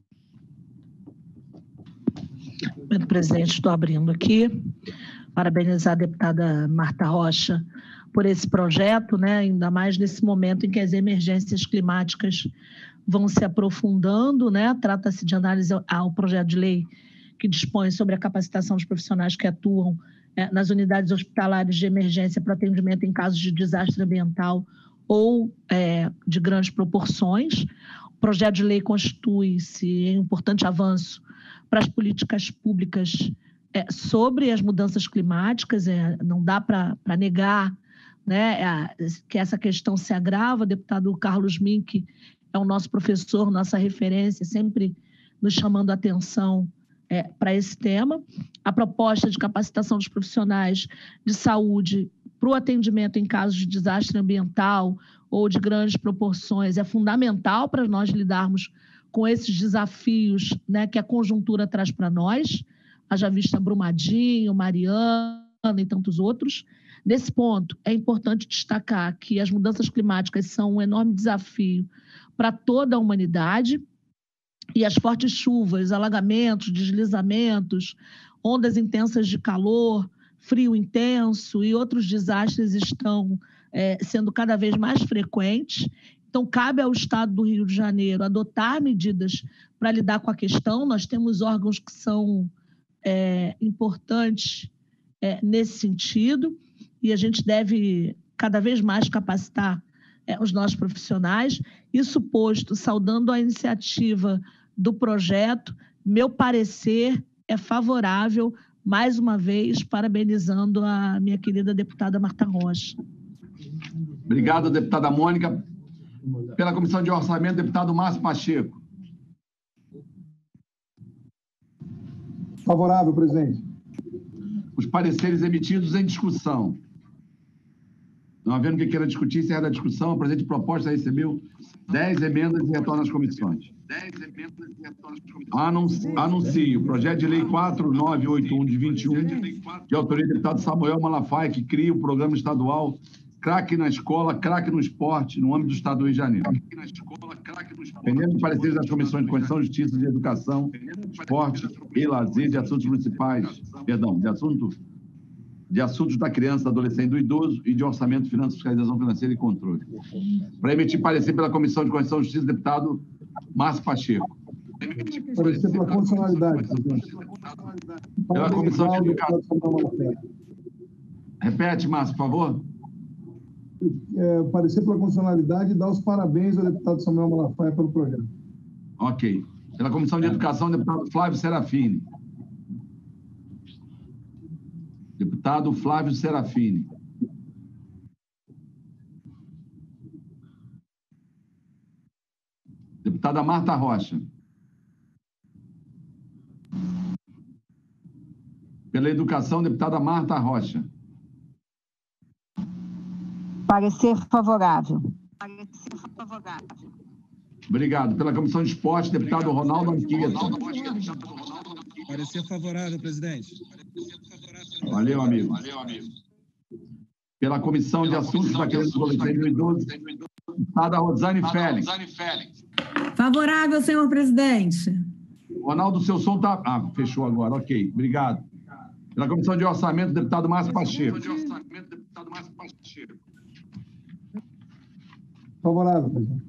Senhor presidente, estou abrindo aqui. Parabenizar a deputada Marta Rocha por esse projeto, né? Ainda mais nesse momento em que as emergências climáticas vão se aprofundando, né? Trata-se de análise ao projeto de lei que dispõe sobre a capacitação dos profissionais que atuam nas unidades hospitalares de emergência para atendimento em casos de desastre ambiental ou de grandes proporções. O projeto de lei constitui-se em um importante avanço para as políticas públicas sobre as mudanças climáticas. Não dá para negar, né, que essa questão se agrava. O deputado Carlos Mink é o nosso professor, nossa referência, sempre nos chamando a atenção para esse tema. A proposta de capacitação dos profissionais de saúde para o atendimento em casos de desastre ambiental ou de grandes proporções é fundamental para nós lidarmos com esses desafios, né, que a conjuntura traz para nós, haja vista Brumadinho, Mariana e tantos outros. Nesse ponto, é importante destacar que as mudanças climáticas são um enorme desafio para toda a humanidade, e as fortes chuvas, alagamentos, deslizamentos, ondas intensas de calor, frio intenso e outros desastres estão sendo cada vez mais frequentes. Então, cabe ao Estado do Rio de Janeiro adotar medidas para lidar com a questão. Nós temos órgãos que são importantes nesse sentido, e a gente deve cada vez mais capacitar os nossos profissionais. Isso posto, saudando a iniciativa do projeto, meu parecer é favorável, mais uma vez, parabenizando a minha querida deputada Marta Rocha. Obrigado, deputada Mônica. Pela Comissão de Orçamento, deputado Márcio Pacheco. Favorável, presidente. Os pareceres emitidos em discussão. Não havendo quem queira discutir, encerra a discussão. A presente proposta recebeu 10 emendas e retorna às comissões. Anuncio o projeto de lei 4981 de 21, de autoria do deputado Samuel Malafaia, que cria o programa estadual Craque na Escola, Craque no Esporte, no âmbito do Estado do Rio de Janeiro. Pendendo de pareceres das comissões de Constituição, Justiça, de Educação, Esporte e Lazer, de assuntos municipais, de assuntos da criança, do adolescente e do idoso e de orçamento, finanças, fiscalização financeira e controle. Para emitir parecer pela Comissão de Constituição e Justiça, deputado Márcio Pacheco. Parecer pela condicionalidade, presidente. Pela Comissão de Educação. Repete, Márcio, por favor. Parecer pela condicionalidade e dar os parabéns ao deputado Samuel Malafaia pelo projeto. Ok. Pela Comissão de Educação, deputado Flávio Serafini. Deputado Flávio Serafini. Deputada Marta Rocha. Pela Educação, deputada Marta Rocha. Parecer favorável. Obrigado. Pela Comissão de Esporte, deputado Ronaldo Anchieta. Parecer favorável, presidente. Valeu, amigo. Pela Comissão de Assuntos da Criança, do Adolescente e do Idoso, deputada Rosane Félix. Favorável, senhor presidente. Ronaldo, seu som está... fechou agora. Ok, obrigado. Pela Comissão de Orçamento, deputado Márcio Pacheco. Favorável, presidente.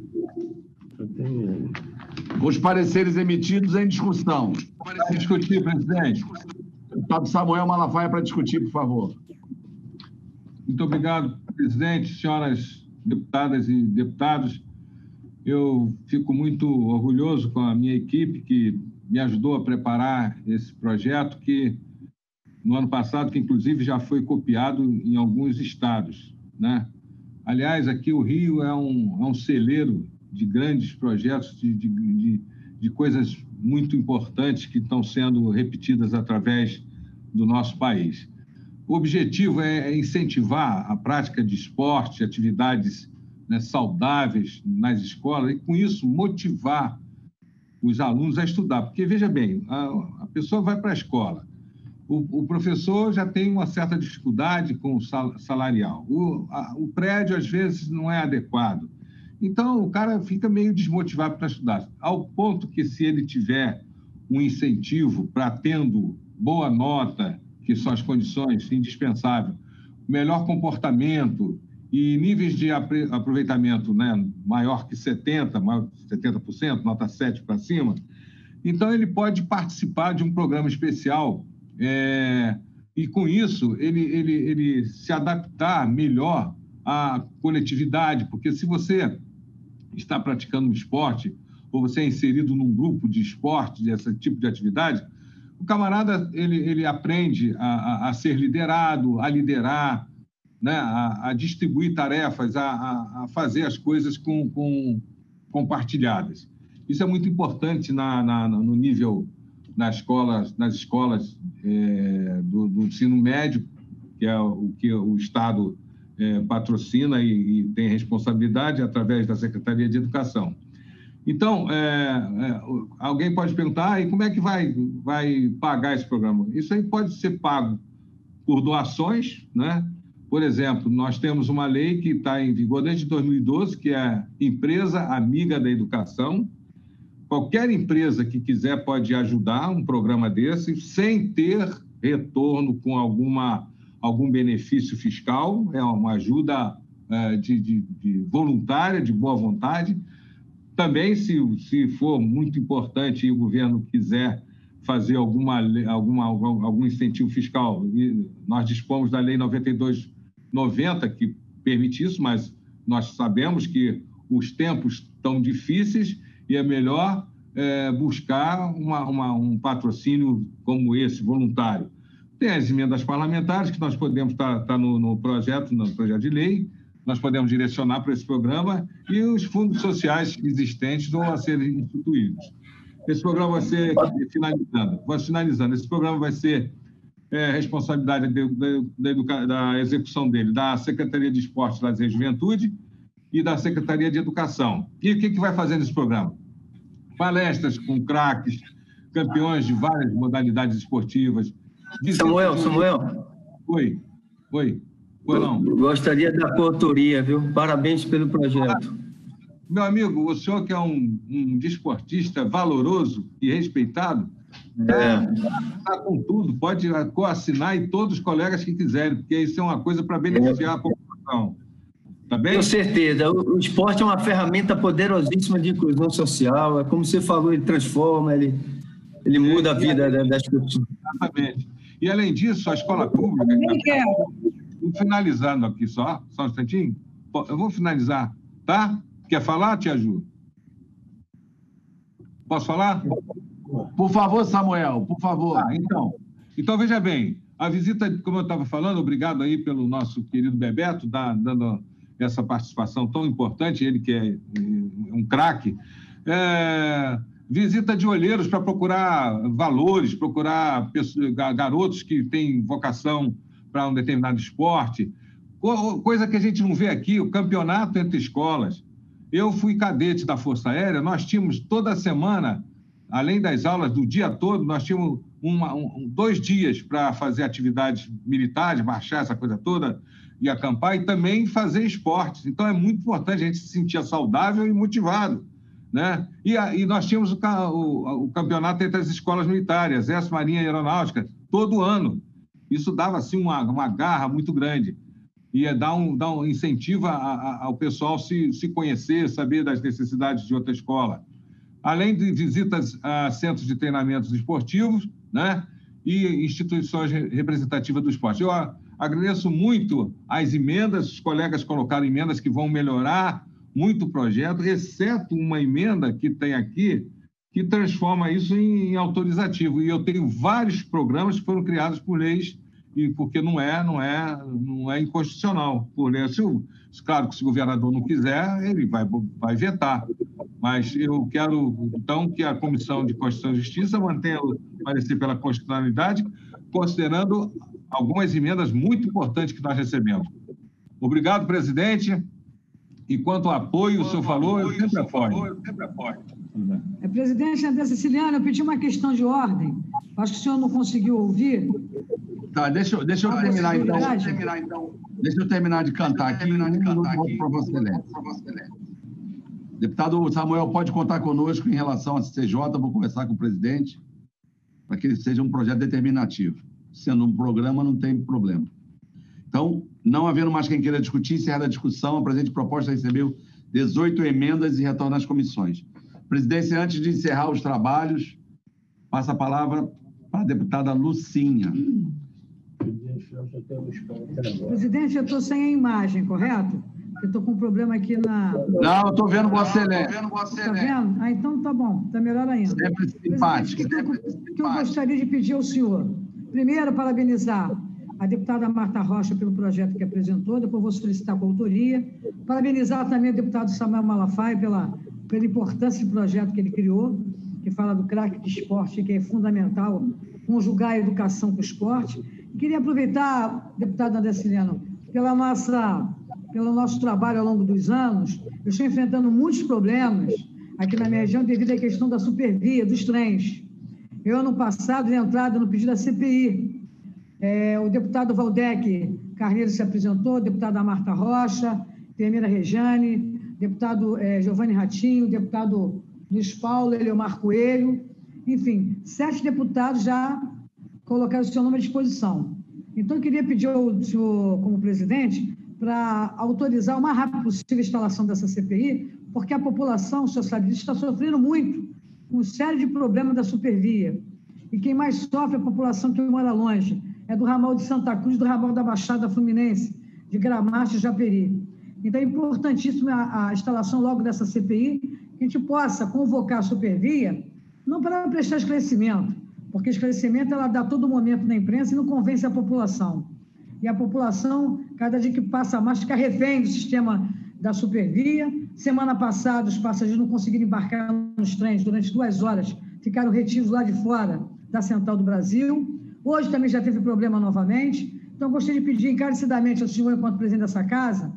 Os pareceres emitidos em discussão. Para discutir, presidente. Deputado Samuel Malafaia, para discutir, por favor. Muito obrigado, presidente, senhoras deputadas e deputados. Eu fico muito orgulhoso com a minha equipe, que me ajudou a preparar esse projeto, que no ano passado, que inclusive já foi copiado em alguns estados, né? Aliás, aqui o Rio é um celeiro de grandes projetos, de coisas muito importantes que estão sendo repetidas através do nosso país. O objetivo é incentivar a prática de esporte, atividades, né, saudáveis nas escolas, e com isso motivar os alunos a estudar. Porque, veja bem, a pessoa vai para a escola, o professor já tem uma certa dificuldade com o salarial, o prédio, às vezes, não é adequado. Então, o cara fica meio desmotivado para estudar, ao ponto que, se ele tiver um incentivo para tendo boa nota, que são as condições indispensáveis, melhor comportamento e níveis de aproveitamento, né, maior que 70%, nota 7 para cima, então ele pode participar de um programa especial e, com isso, ele se adaptar melhor à coletividade, porque se você está praticando um esporte ou você é inserido num grupo de esporte, desse tipo de atividade, o camarada ele aprende a ser liderado, a liderar, né? A distribuir tarefas, a fazer as coisas compartilhadas. Isso é muito importante no nível nas escolas do ensino médio, que é o que o Estado patrocina e tem responsabilidade através da Secretaria de Educação. Então, alguém pode perguntar, e como é que vai pagar esse programa? Isso aí pode ser pago por doações, né? Por exemplo, nós temos uma lei que está em vigor desde 2012, que é Empresa Amiga da Educação. Qualquer empresa que quiser pode ajudar um programa desse, sem ter retorno com algum benefício fiscal, é uma ajuda de voluntária, de boa vontade. Também, se for muito importante e o governo quiser fazer algum incentivo fiscal, nós dispomos da Lei 92/90, que permite isso, mas nós sabemos que os tempos estão difíceis e é melhor buscar um patrocínio como esse, voluntário. Tem as emendas parlamentares, que nós podemos estar no projeto de lei, nós podemos direcionar para esse programa, e os fundos sociais existentes vão a serem instituídos. Esse programa vai ser, finalizando, esse programa vai ser responsabilidade da execução dele, da Secretaria de Esporte, Lazer e Juventude e da Secretaria de Educação. E o que vai fazer nesse programa? Palestras com craques, campeões de várias modalidades esportivas. Samuel. Oi. Não. Gostaria da coautoria, viu? Parabéns pelo projeto. Meu amigo, o senhor que é um desportista valoroso e respeitado, está com tudo, pode coassinar e todos os colegas que quiserem, porque isso é uma coisa para beneficiar a população. Tá bem? Com certeza. O esporte é uma ferramenta poderosíssima de inclusão social. É como você falou, ele transforma, ele muda a vida das pessoas. Exatamente. E, além disso, a escola pública... Finalizando aqui só um instantinho. Eu vou finalizar, tá? Quer falar, Tia Ju? Posso falar? Por favor, Samuel, por favor. Então, veja bem, a visita, como eu estava falando, obrigado aí pelo nosso querido Bebeto, dando essa participação tão importante, ele que é um craque. Visita de olheiros para procurar valores, procurar garotos que têm vocação para um determinado esporte, coisa que a gente não vê aqui, o campeonato entre escolas. Eu fui cadete da Força Aérea, nós tínhamos toda semana, além das aulas do dia todo, nós tínhamos 2 dias para fazer atividades militares, marchar, essa coisa toda, e acampar, e também fazer esportes. Então, é muito importante a gente se sentir saudável e motivado, né? E nós tínhamos o campeonato entre as escolas militares, Exército, Marinha e Aeronáutica, todo ano. Isso dava, assim, uma garra muito grande. Ia dar um incentivo ao pessoal se conhecer, saber das necessidades de outra escola. Além de visitas a centros de treinamentos esportivos, né? E instituições representativas do esporte. Eu agradeço muito as emendas, os colegas colocaram emendas que vão melhorar muito o projeto, exceto uma emenda que tem aqui, que transforma isso em autorizativo. E eu tenho vários programas que foram criados por leis, e porque não é inconstitucional. Por lei. Claro que se o governador não quiser, ele vai vetar. Mas eu quero, então, que a Comissão de Constituição e Justiça mantenha o parecer pela constitucionalidade, considerando algumas emendas muito importantes que nós recebemos. Obrigado, presidente. E quanto ao apoio, o senhor falou, eu sempre apoio. Presidente André Siciliano, eu pedi uma questão de ordem. Acho que o senhor não conseguiu ouvir. Tá, deixa eu terminar, então. Deixa eu terminar de cantar aqui. Para Vossa Excelência. Deputado Samuel, pode contar conosco em relação à CCJ. Vou conversar com o presidente para que ele seja um projeto determinativo. Sendo um programa, não tem problema. Então, não havendo mais quem queira discutir, encerrada a discussão, a presente proposta recebeu 18 emendas e retorna às comissões. Presidência, antes de encerrar os trabalhos, passa a palavra para a deputada Lucinha. Presidente, eu estou sem a imagem, correto? Eu estou com um problema aqui na... Não, eu estou vendo você, né? Está vendo? Ah, então tá bom, está melhor ainda. Sempre simpático. O que eu gostaria de pedir ao senhor? Primeiro, parabenizar a deputada Marta Rocha pelo projeto que apresentou, depois vou solicitar a coautoria. Parabenizar também o deputado Samuel Malafaia pela importância do projeto que ele criou, que fala do craque de esporte, que é fundamental conjugar a educação com o esporte. Queria aproveitar, deputado André Ciliano, pelo nosso trabalho ao longo dos anos. Eu estou enfrentando muitos problemas aqui na minha região devido à questão da supervia, dos trens. Eu, ano passado, de entrada no pedido da CPI, o deputado Valdec Carneiro se apresentou, deputada Marta Rocha, enfermeira Rejane, deputado Giovanni Ratinho, deputado Luiz Paulo, Eleomar Coelho, enfim, 7 deputados já colocaram o seu nome à disposição. Então, eu queria pedir ao senhor, como presidente, para autorizar o mais rápido possível a instalação dessa CPI, porque a população, o senhor sabe disso, está sofrendo muito com série de problemas da supervia. E quem mais sofre é a população que mora longe. É do ramal de Santa Cruz, do ramal da Baixada Fluminense, de Gramacho e Japeri. Então, é importantíssimo a instalação logo dessa CPI, que a gente possa convocar a supervia, não para prestar esclarecimento, porque esclarecimento ela dá todo momento na imprensa e não convence a população. E a população, cada dia que passa mais, fica refém do sistema da supervia. Semana passada, os passageiros não conseguiram embarcar nos trens durante 2 horas, ficaram retidos lá de fora da Central do Brasil. Hoje também já teve problema novamente. Então, gostaria de pedir encarecidamente ao senhor, enquanto presidente dessa casa,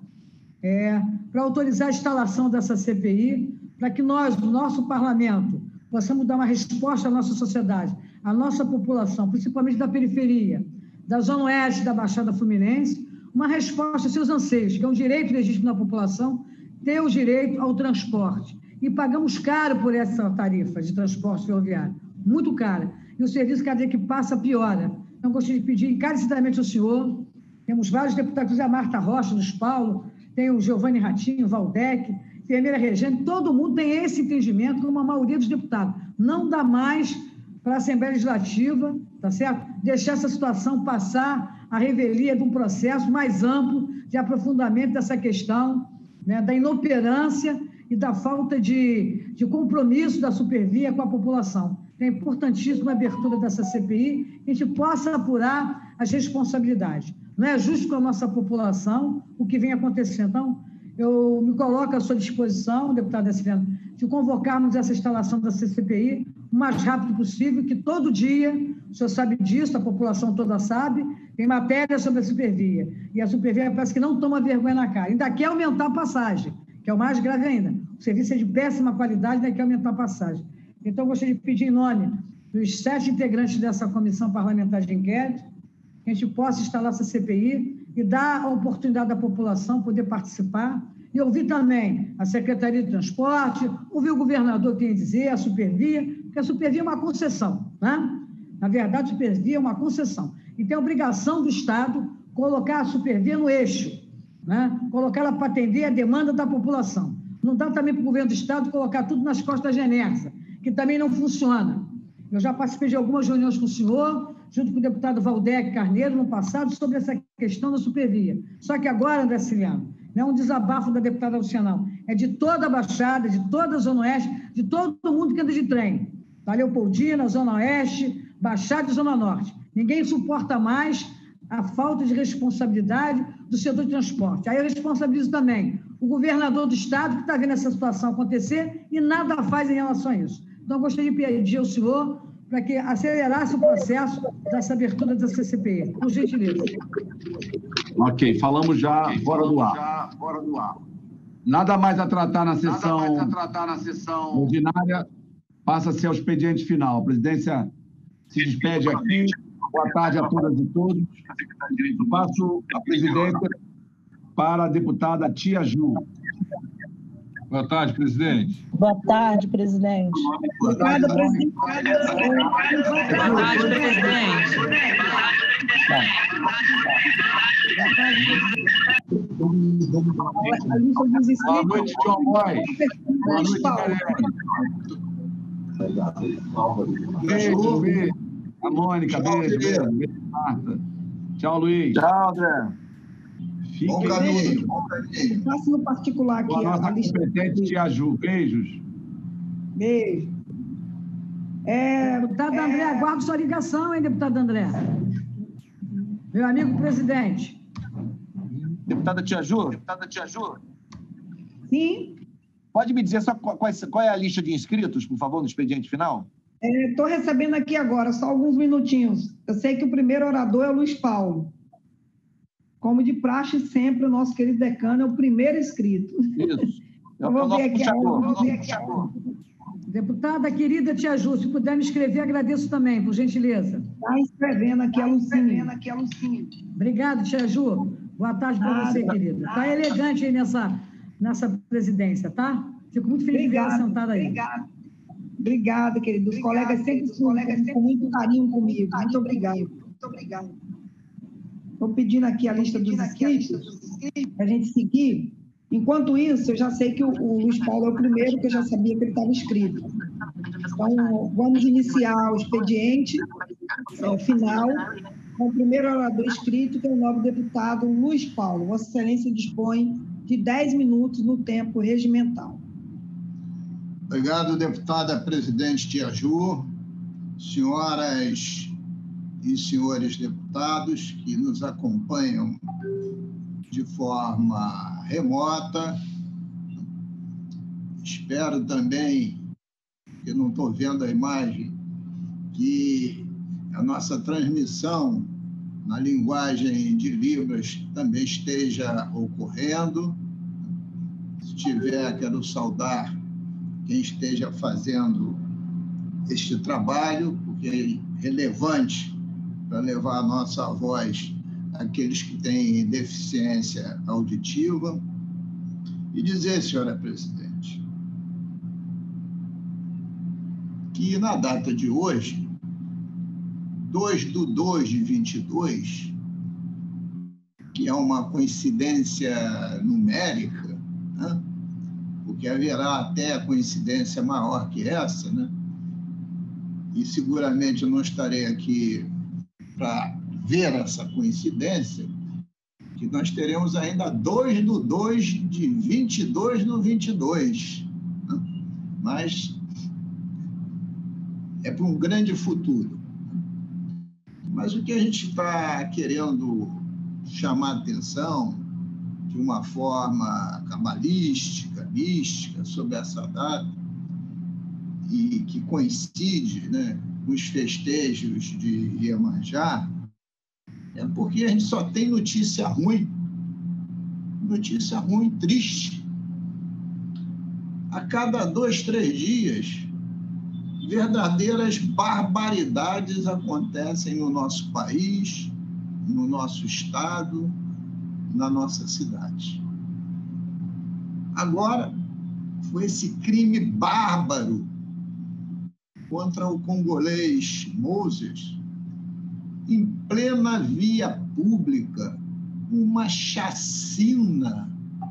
para autorizar a instalação dessa CPI, para que nós, do nosso parlamento, possamos dar uma resposta à nossa sociedade, à nossa população, principalmente da periferia, da Zona Oeste da Baixada Fluminense, uma resposta aos seus anseios, que é um direito legítimo da população, ter o direito ao transporte. E pagamos caro por essa tarifa de transporte ferroviário, muito cara. E o serviço, cada dia que passa, piora. Então, gostaria de pedir encarecidamente ao senhor, temos vários deputados, a Marta Rocha, Luiz Paulo, tem o Giovanni Ratinho, Valdec, enfermeira Regente, todo mundo tem esse entendimento, como a maioria dos deputados. Não dá mais para a Assembleia Legislativa, tá certo? Deixar essa situação passar a revelia de um processo mais amplo de aprofundamento dessa questão, né, da inoperância e da falta de compromisso da supervia com a população. É importantíssima a abertura dessa CPI, que a gente possa apurar as responsabilidades. Não é justo com a nossa população o que vem acontecendo. Então, eu me coloco à sua disposição, deputada Ciliano, de convocarmos essa instalação da CPI o mais rápido possível, que todo dia, o senhor sabe disso, a população toda sabe, tem matéria sobre a supervia. E a supervia parece que não toma vergonha na cara. Ainda quer aumentar a passagem, que é o mais grave ainda. O serviço é de péssima qualidade, ainda quer aumentar a passagem. Então, eu gostaria de pedir em nome dos 7 integrantes dessa comissão parlamentar de inquérito, que a gente possa instalar essa CPI e dar a oportunidade da população poder participar. E ouvir também a Secretaria de Transporte, ouvir o governador que tem a dizer, a supervia, porque a supervia é uma concessão, né? Na verdade, a supervia é uma concessão. E tem a obrigação do Estado colocar a supervia no eixo, né? Colocar ela para atender a demanda da população. Não dá também para o governo do Estado colocar tudo nas costas da Genersa, que também não funciona. Eu já participei de algumas reuniões com o senhor, junto com o deputado Valdec Carneiro, no passado, sobre essa questão da supervia. Só que agora, André Ciliano, não é um desabafo da deputada Luciana, é de toda a Baixada, de toda a Zona Oeste, de todo mundo que anda de trem. Da Leopoldina, Zona Oeste, Baixada e Zona Norte. Ninguém suporta mais a falta de responsabilidade do setor de transporte. Aí eu responsabilizo também o governador do Estado, que está vendo essa situação acontecer e nada faz em relação a isso. Então, eu gostaria de pedir ao senhor para que acelerasse o processo dessa abertura da CCPI. Por gentileza. Ok, falamos já fora do ar. Nada mais a tratar na sessão ordinária, passa-se ao expediente final. A presidência se despede aqui. Boa tarde a todas e todos. Eu passo a presidência para a deputada Tia Ju. Boa tarde, presidente. Boa tarde, presidente. Obrigada, presidente. Boa tarde, presidente. Boa noite, John Boy. Boa noite, Beijo, beijo. A Mônica, beijo, Marta. Tchau, Luiz. Tchau, André. Bom caminho, bom caminho. Passo no particular aqui. Com a nossa competente Tia Ju. Beijos. Beijo. Deputado André, aguardo sua ligação, hein, deputado André? Meu amigo presidente. Deputada Tia Ju? Deputada Tia Ju? Sim. Pode me dizer só qual é a lista de inscritos, por favor, no expediente final? Estou recebendo aqui agora, só alguns minutinhos. Eu sei que o primeiro orador é o Luiz Paulo. Como de praxe sempre, o nosso querido decano é o primeiro inscrito. Isso. Eu vou ver aqui. Deputada querida Tia Ju, se puder me escrever, agradeço também, por gentileza. Está escrevendo aqui a Lucinha. Obrigado, Tia Ju. Boa tarde para você, querida. Está elegante aí nessa presidência, tá? Fico muito feliz de ver ela sentada aí. Obrigada, querido. Os colegas sempre com muito carinho comigo. Muito obrigado. Estou pedindo aqui a lista dos inscritos para a gente seguir. Enquanto isso, eu já sei que o Luiz Paulo é o primeiro, que eu já sabia que ele estava inscrito. Então, vamos iniciar o expediente final com o primeiro orador inscrito, que é o novo deputado Luiz Paulo. Vossa Excelência dispõe de 10 minutos no tempo regimental. Obrigado, deputada presidente Tia Ju, senhoras e senhores deputados que nos acompanham de forma remota. Espero também, que não estou vendo a imagem, que a nossa transmissão na linguagem de Libras também esteja ocorrendo. Se tiver, quero saudar quem esteja fazendo este trabalho, porque é relevante para levar a nossa voz àqueles que têm deficiência auditiva. E dizer, senhora presidente, que na data de hoje, 2/2/22, que é uma coincidência numérica, né? Porque haverá até coincidência maior que essa, né? E seguramente eu não estarei aqui para ver essa coincidência, que nós teremos ainda 2/2/22, né? Mas é para um grande futuro. Mas o que a gente está querendo chamar a atenção de uma forma cabalística, mística, sobre essa data, e que coincide, né, com os festejos de Iemanjá, é porque a gente só tem notícia ruim, triste. A cada 2, 3 dias, verdadeiras barbaridades acontecem no nosso país, no nosso estado, na nossa cidade. Agora, foi esse crime bárbaro contra o congolês Moses, em plena via pública, uma chacina.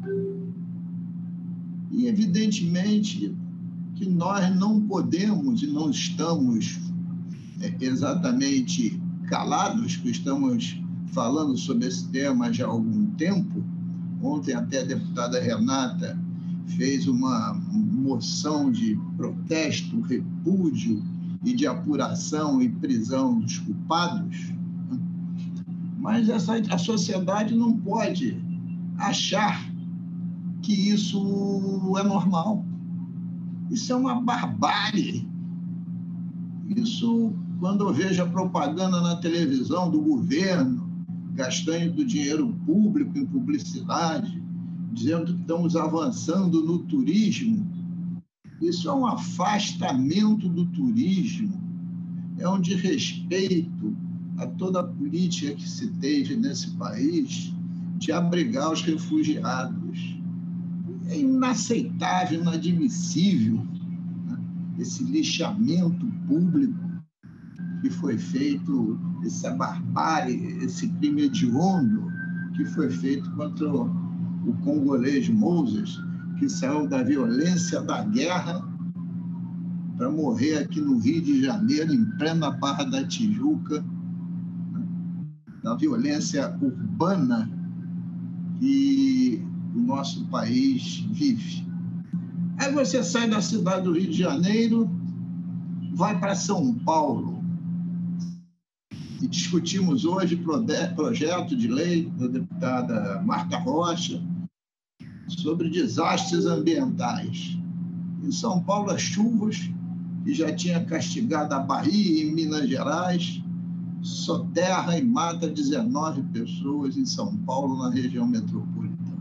E, evidentemente, que nós não podemos e não estamos exatamente calados, que estamos falando sobre esse tema já há algum tempo. Ontem até a deputada Renata fez uma moção de protesto, repúdio e de apuração e prisão dos culpados. Mas a sociedade não pode achar que isso é normal. Isso é uma barbárie. Isso, quando eu vejo a propaganda na televisão do governo, gastando dinheiro público em publicidade, dizendo que estamos avançando no turismo, isso é um afastamento do turismo, é um desrespeito a toda a política que se teve nesse país de abrigar os refugiados. É inaceitável, inadmissível, né, esse lixamento público que foi feito, essa barbárie, esse crime hediondo que foi feito contra o congolês Moses, que saiu da violência da guerra para morrer aqui no Rio de Janeiro, em plena Barra da Tijuca, né, da violência urbana que o nosso país vive. Aí você sai da cidade do Rio de Janeiro, vai para São Paulo. E discutimos hoje projeto de lei da deputada Marta Rocha sobre desastres ambientais. Em São Paulo, as chuvas, que já tinha castigado a Bahia e Minas Gerais, soterra e mata 19 pessoas em São Paulo, na região metropolitana.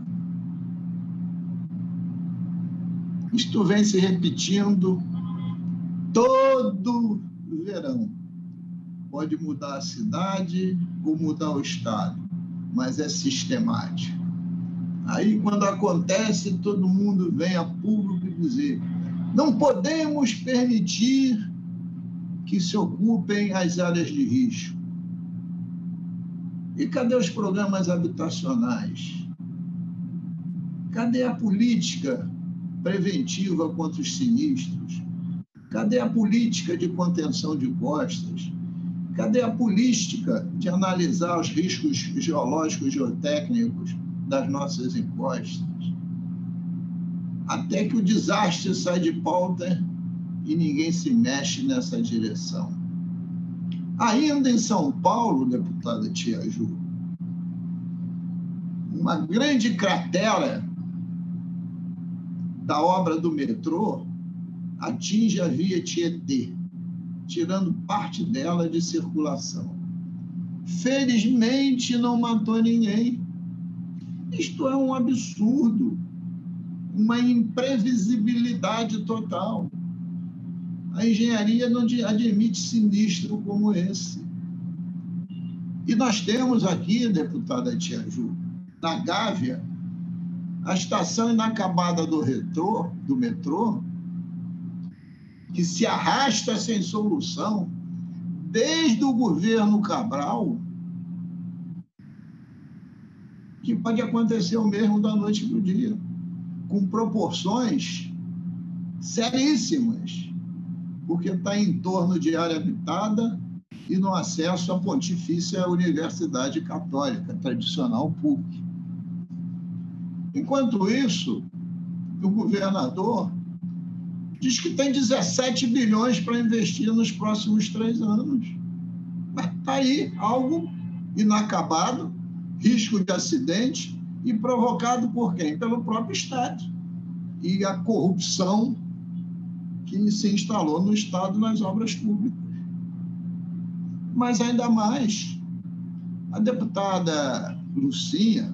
Isto vem se repetindo todo verão. Pode mudar a cidade ou mudar o estado, mas é sistemático. Aí, quando acontece, todo mundo vem a público dizer: não podemos permitir que se ocupem as áreas de risco. E cadê os programas habitacionais? Cadê a política preventiva contra os sinistros? Cadê a política de contenção de costas? Cadê a política de analisar os riscos geológicos e geotécnicos das nossas encostas? Até que o desastre sai de pauta e ninguém se mexe nessa direção. Ainda em São Paulo, deputada Tia Ju, uma grande cratera da obra do metrô atinge a via Tietê, tirando parte dela de circulação. Felizmente, não matou ninguém. Isto é um absurdo, uma imprevisibilidade total. A engenharia não admite sinistro como esse. E nós temos aqui, deputada Tia Ju, na Gávea, a estação inacabada do metrô, que se arrasta sem solução desde o governo Cabral, que pode acontecer o mesmo da noite para o dia, com proporções seríssimas, porque está em torno de área habitada e no acesso à Pontifícia Universidade Católica, tradicional PUC. Enquanto isso, o governador diz que tem 17 bilhões para investir nos próximos 3 anos. Mas está aí algo inacabado, risco de acidente, e provocado por quem? Pelo próprio Estado. E a corrupção que se instalou no Estado nas obras públicas. Mas ainda mais, a deputada Lucinha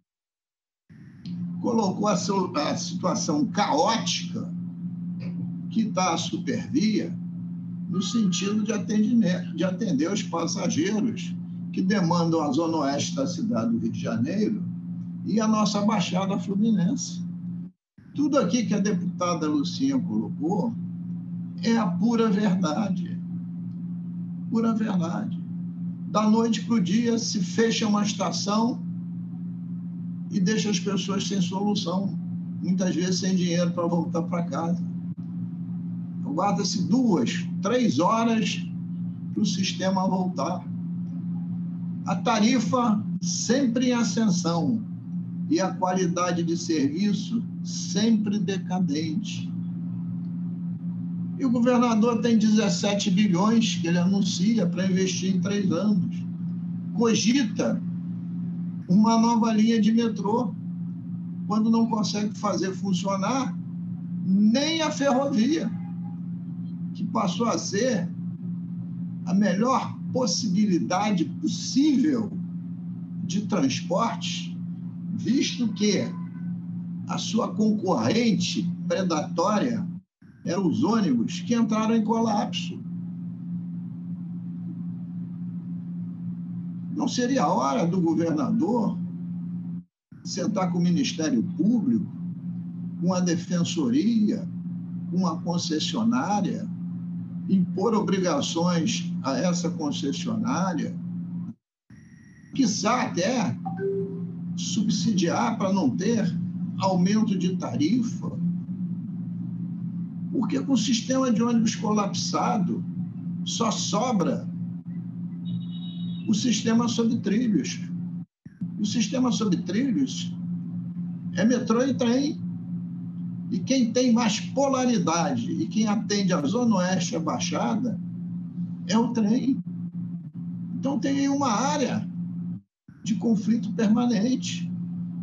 colocou a situação caótica que está a Supervia no sentido de atender os passageiros que demandam a zona oeste da cidade do Rio de Janeiro e a nossa Baixada Fluminense. Tudo aqui que a deputada Lucinha colocou é a pura verdade. Pura verdade. Da noite para o dia se fecha uma estação e deixa as pessoas sem solução, muitas vezes sem dinheiro para voltar para casa. Guarda-se 2, 3 horas para o sistema voltar. A tarifa sempre em ascensão e a qualidade de serviço sempre decadente. E o governador tem 17 bilhões que ele anuncia para investir em 3 anos. Cogita uma nova linha de metrô, quando não consegue fazer funcionar nem a ferrovia, que passou a ser a melhor possibilidade possível de transporte, visto que a sua concorrente predatória eram os ônibus que entraram em colapso. Não seria a hora do governador sentar com o Ministério Público, com a Defensoria, com a concessionária, impor obrigações a essa concessionária, quiçá até subsidiar para não ter aumento de tarifa? Porque com o sistema de ônibus colapsado só sobra o sistema sob trilhos. O sistema sobre trilhos é metrô e trem. E quem tem mais polaridade e quem atende a Zona Oeste e a Baixada é o trem. Então, tem aí uma área de conflito permanente.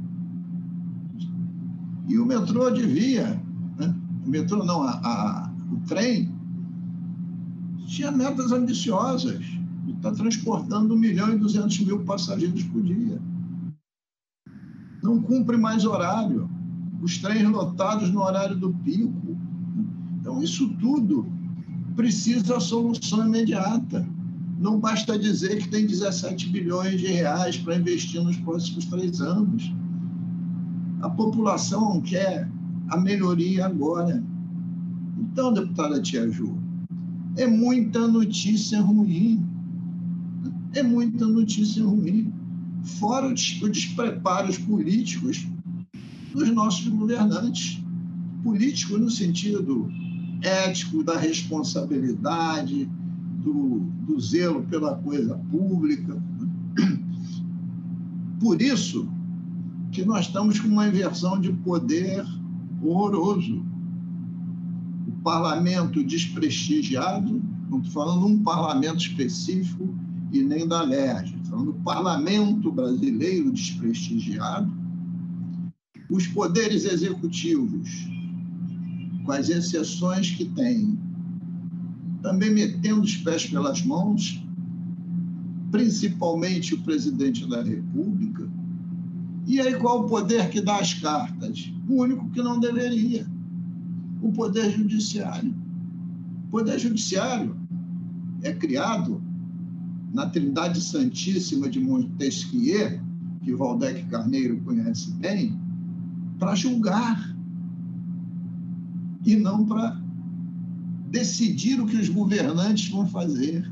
E o metrô devia, né? O metrô não, o trem tinha metas ambiciosas. Está transportando 1.200.000 passageiros por dia. Não cumpre mais horário. Os trens lotados no horário do pico. Então, isso tudo precisa solução imediata. Não basta dizer que tem 17 bilhões de reais para investir nos próximos 3 anos. A população quer a melhoria agora. Então, deputada Tia Ju, é muita notícia ruim. É muita notícia ruim. Fora os despreparos políticos dos nossos governantes. Político no sentido ético, da responsabilidade, do zelo pela coisa pública. Por isso que nós estamos com uma inversão de poder horroroso. O parlamento desprestigiado, não estou falando um parlamento específico e nem da LERJ, estou falando do parlamento brasileiro desprestigiado, os poderes executivos, com as exceções que tem, também metendo os pés pelas mãos, principalmente o presidente da República. E aí qual o poder que dá as cartas? O único que não deveria, o Poder Judiciário. O Poder Judiciário é criado na Trindade Santíssima de Montesquieu, que Waldeck Carneiro conhece bem, para julgar e não para decidir o que os governantes vão fazer.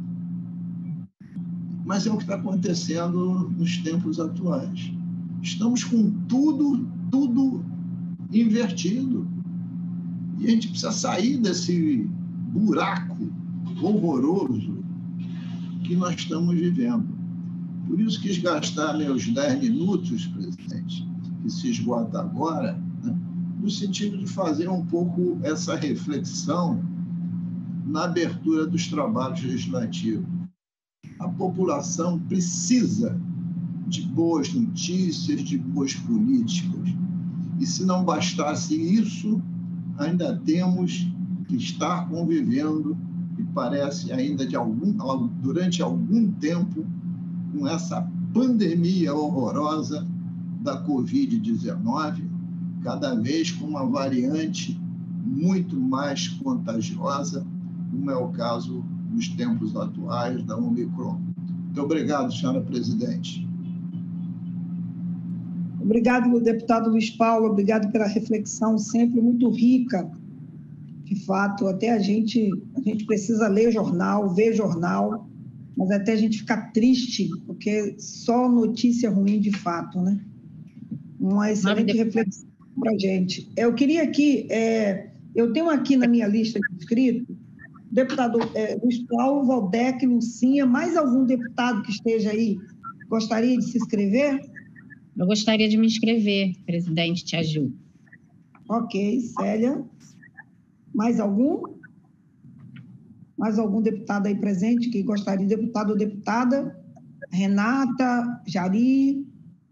Mas é o que está acontecendo nos tempos atuais. Estamos com tudo invertido. E a gente precisa sair desse buraco horroroso que nós estamos vivendo. Por isso quis gastar meus 10 minutos, presidente, que se esgota agora, né, no sentido de fazer um pouco essa reflexão na abertura dos trabalhos legislativos. A população precisa de boas notícias, de boas políticas. E se não bastasse isso, ainda temos que estar convivendo, e parece ainda durante algum tempo, com essa pandemia horrorosa da Covid-19, cada vez com uma variante muito mais contagiosa, como é o caso nos tempos atuais da Omicron. Muito obrigado, senhora presidente. Obrigado, deputado Luiz Paulo, obrigado pela reflexão sempre muito rica. De fato, até a gente precisa ler jornal, ver jornal, mas até a gente ficar triste, porque só notícia ruim de fato, né? Uma excelente reflexão para a gente. Eu queria aqui, eu tenho aqui na minha lista de inscritos, deputado Luiz Paulo, Waldeck, Lucinha, mais algum deputado que esteja aí gostaria de se inscrever? Eu gostaria de me inscrever, presidente Tia Ju. Ok, Célia. Mais algum? Mais algum deputado aí presente que gostaria? Deputado ou deputada? Renata, Jari.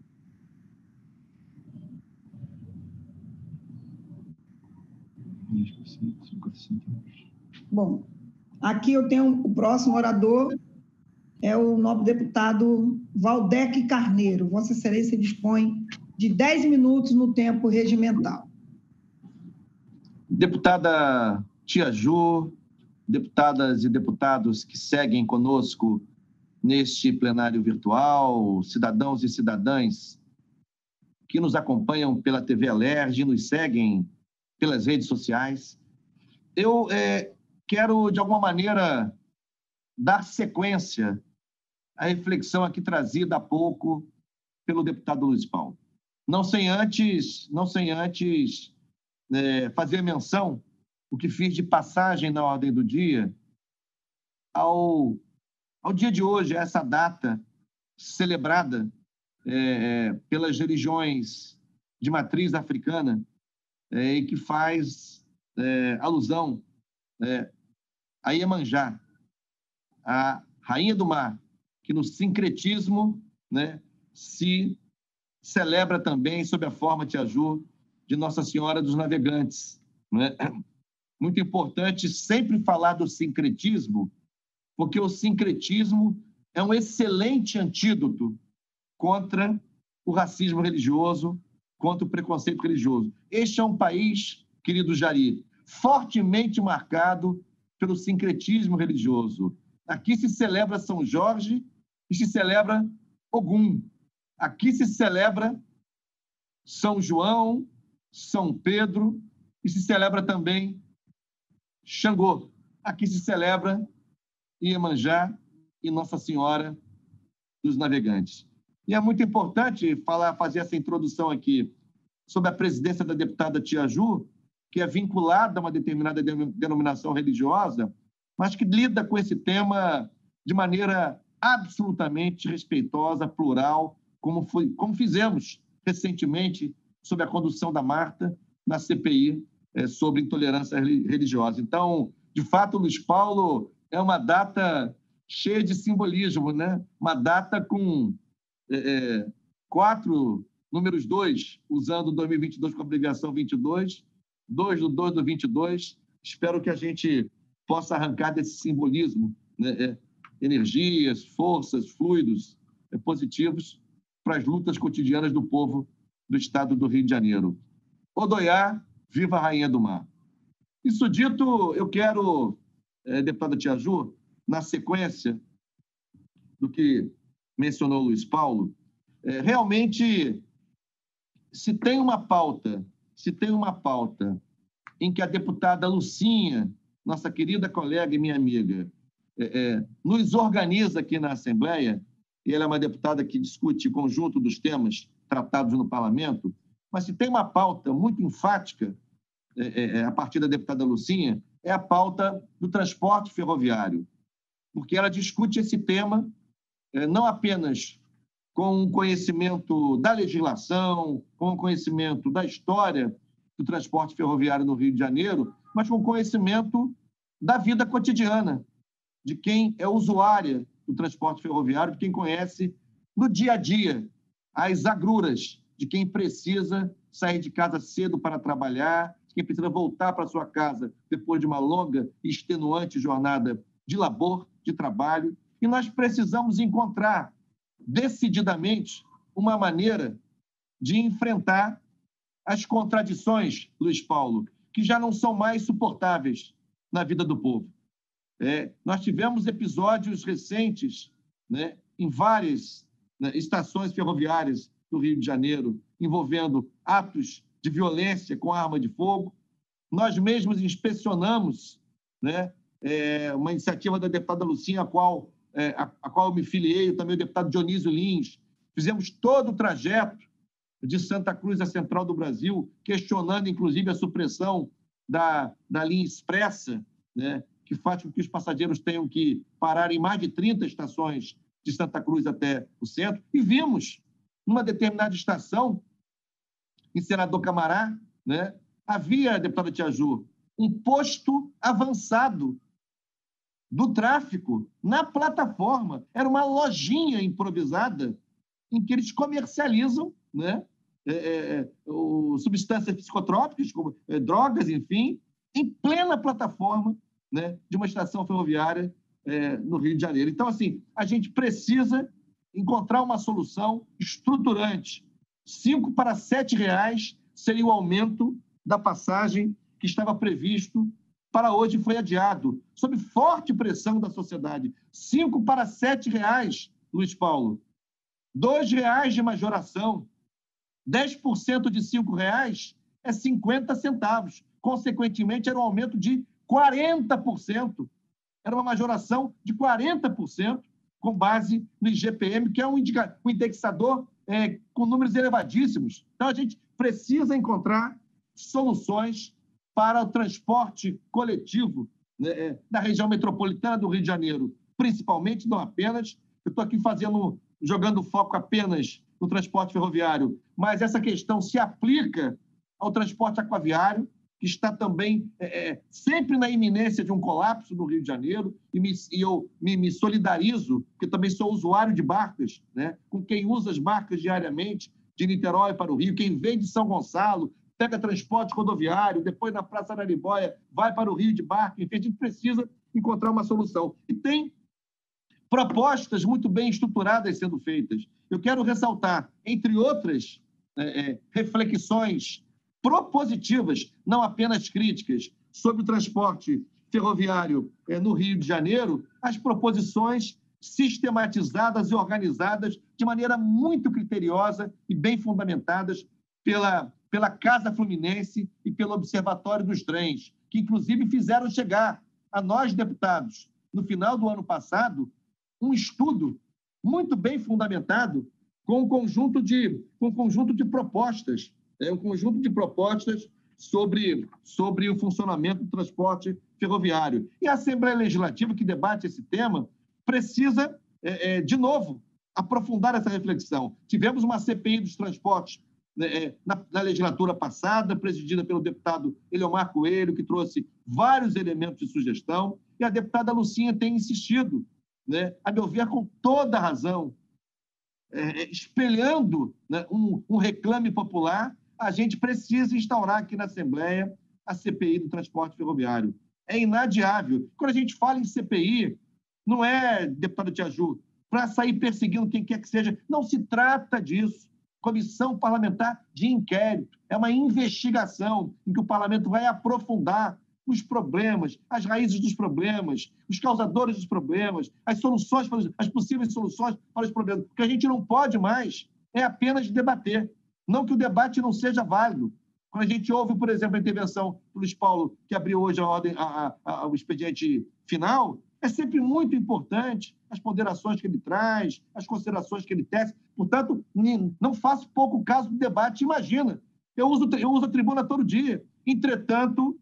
Bom, aqui eu tenho o próximo orador, é o nobre deputado Waldeck Carneiro. Vossa Excelência dispõe de 10 minutos no tempo regimental. Deputada Tia Ju, deputadas e deputados que seguem conosco neste plenário virtual, cidadãos e cidadãs que nos acompanham pela TV Alerj e nos seguem pelas redes sociais, eu quero, de alguma maneira, dar sequência à reflexão aqui trazida há pouco pelo deputado Luiz Paulo. Não sem antes fazer menção, o que fiz de passagem na ordem do dia, ao dia de hoje, essa data celebrada pelas religiões de matriz africana e que faz alusão a Iemanjá, a rainha do mar, que no sincretismo, né, se celebra também sob a forma Tiaju de Nossa Senhora dos Navegantes. Né? Muito importante sempre falar do sincretismo, porque o sincretismo é um excelente antídoto contra o racismo religioso, contra o preconceito religioso. Este é um país, querido Jari, fortemente marcado pelo sincretismo religioso. Aqui se celebra São Jorge e se celebra Ogum. Aqui se celebra São João, São Pedro e se celebra também Xangô. Aqui se celebra Iemanjá e Nossa Senhora dos Navegantes. E é muito importante fazer essa introdução aqui sobre a presidência da deputada Tiaju, que é vinculada a uma determinada denominação religiosa, mas que lida com esse tema de maneira absolutamente respeitosa, plural, como fizemos recentemente sob a condução da Marta na CPI sobre intolerância religiosa. Então, de fato, Luiz Paulo, é uma data cheia de simbolismo, né? Uma data com 4 números 2, usando 2022 com a abreviação 22, 2/2/22. Espero que a gente possa arrancar desse simbolismo, né, energias, forças, fluidos positivos para as lutas cotidianas do povo do estado do Rio de Janeiro. Odoiá, viva a Rainha do Mar. Isso dito, eu quero, deputada Tiaju, na sequência do que mencionou o Luiz Paulo, realmente, se tem uma pauta em que a deputada Lucinha, nossa querida colega e minha amiga, nos organiza aqui na Assembleia, e ela é uma deputada que discute o conjunto dos temas tratados no Parlamento, mas se tem uma pauta muito enfática, a partir da deputada Lucinha, é a pauta do transporte ferroviário, porque ela discute esse tema não apenas com o conhecimento da legislação, com o conhecimento da história do transporte ferroviário no Rio de Janeiro, mas com o conhecimento da vida cotidiana, de quem é usuária do transporte ferroviário, de quem conhece no dia a dia as agruras de quem precisa sair de casa cedo para trabalhar, de quem precisa voltar para sua casa depois de uma longa e extenuante jornada de labor, de trabalho. E nós precisamos encontrar decididamente uma maneira de enfrentar as contradições, Luiz Paulo, que já não são mais suportáveis na vida do povo. Nós tivemos episódios recentes, né, em várias estações ferroviárias do Rio de Janeiro, envolvendo atos de violência com arma de fogo. Nós mesmos inspecionamos, né, uma iniciativa da deputada Lucinha, a qual eu me filiei, também o deputado Dionísio Lins. Fizemos todo o trajeto de Santa Cruz à Central do Brasil, questionando, inclusive, a supressão da linha expressa, né, que faz com que os passageiros tenham que parar em mais de 30 estações de Santa Cruz até o centro. E vimos, numa determinada estação, em Senador Camará, né, havia, deputada Tiaju, um posto avançado do tráfico na plataforma. Era uma lojinha improvisada em que eles comercializam, né, substâncias psicotrópicas, como drogas, enfim, em plena plataforma, né, de uma estação ferroviária no Rio de Janeiro. Então, assim, a gente precisa encontrar uma solução estruturante. R$ 5 para R$ 7 seria o aumento da passagem que estava previsto para hoje, foi adiado, sob forte pressão da sociedade. R$ 5 para R$ 7, Luiz Paulo. R$ 2 de majoração. 10% de R$ 5 é 50 centavos. Consequentemente, era um aumento de 40%. Era uma majoração de 40%, com base no IGPM, que é um indexador com números elevadíssimos. Então, a gente precisa encontrar soluções para o transporte coletivo, né, da região metropolitana do Rio de Janeiro, principalmente, não apenas. Eu estou aqui jogando foco apenas no transporte ferroviário, mas essa questão se aplica ao transporte aquaviário, que está também sempre na iminência de um colapso no Rio de Janeiro, e eu me solidarizo, porque também sou usuário de barcas, né, com quem usa as barcas diariamente, de Niterói para o Rio, quem vem de São Gonçalo, pega transporte rodoviário, depois na Praça Araribóia, vai para o Rio de barco, enfim, a gente precisa encontrar uma solução. E tem propostas muito bem estruturadas sendo feitas. Eu quero ressaltar, entre outras reflexões propositivas, não apenas críticas, sobre o transporte ferroviário no Rio de Janeiro, as proposições sistematizadas e organizadas de maneira muito criteriosa e bem fundamentadas pela Casa Fluminense e pelo Observatório dos Trens, que, inclusive, fizeram chegar a nós, deputados, no final do ano passado, um estudo muito bem fundamentado com um conjunto de propostas, sobre o funcionamento do transporte ferroviário. E a Assembleia Legislativa, que debate esse tema, precisa, de novo, aprofundar essa reflexão. Tivemos uma CPI dos transportes na legislatura passada, presidida pelo deputado Eliomar Coelho, que trouxe vários elementos de sugestão, e a deputada Lucinha tem insistido, né, a meu ver, com toda a razão, espelhando, né, um reclame popular. A gente precisa instaurar aqui na Assembleia a CPI do transporte ferroviário. É inadiável. Quando a gente fala em CPI, não é, deputado Tiaju, para sair perseguindo quem quer que seja. Não se trata disso. Comissão parlamentar de inquérito. É uma investigação em que o parlamento vai aprofundar os problemas, as raízes dos problemas, os causadores dos problemas, as soluções, as possíveis soluções para os problemas. O que a gente não pode mais é apenas debater. Não que o debate não seja válido. Quando a gente ouve, por exemplo, a intervenção do Luiz Paulo, que abriu hoje o expediente final, é sempre muito importante as ponderações que ele traz, as considerações que ele tece. Portanto, não faço pouco caso do debate. Imagina, eu uso a tribuna todo dia. Entretanto,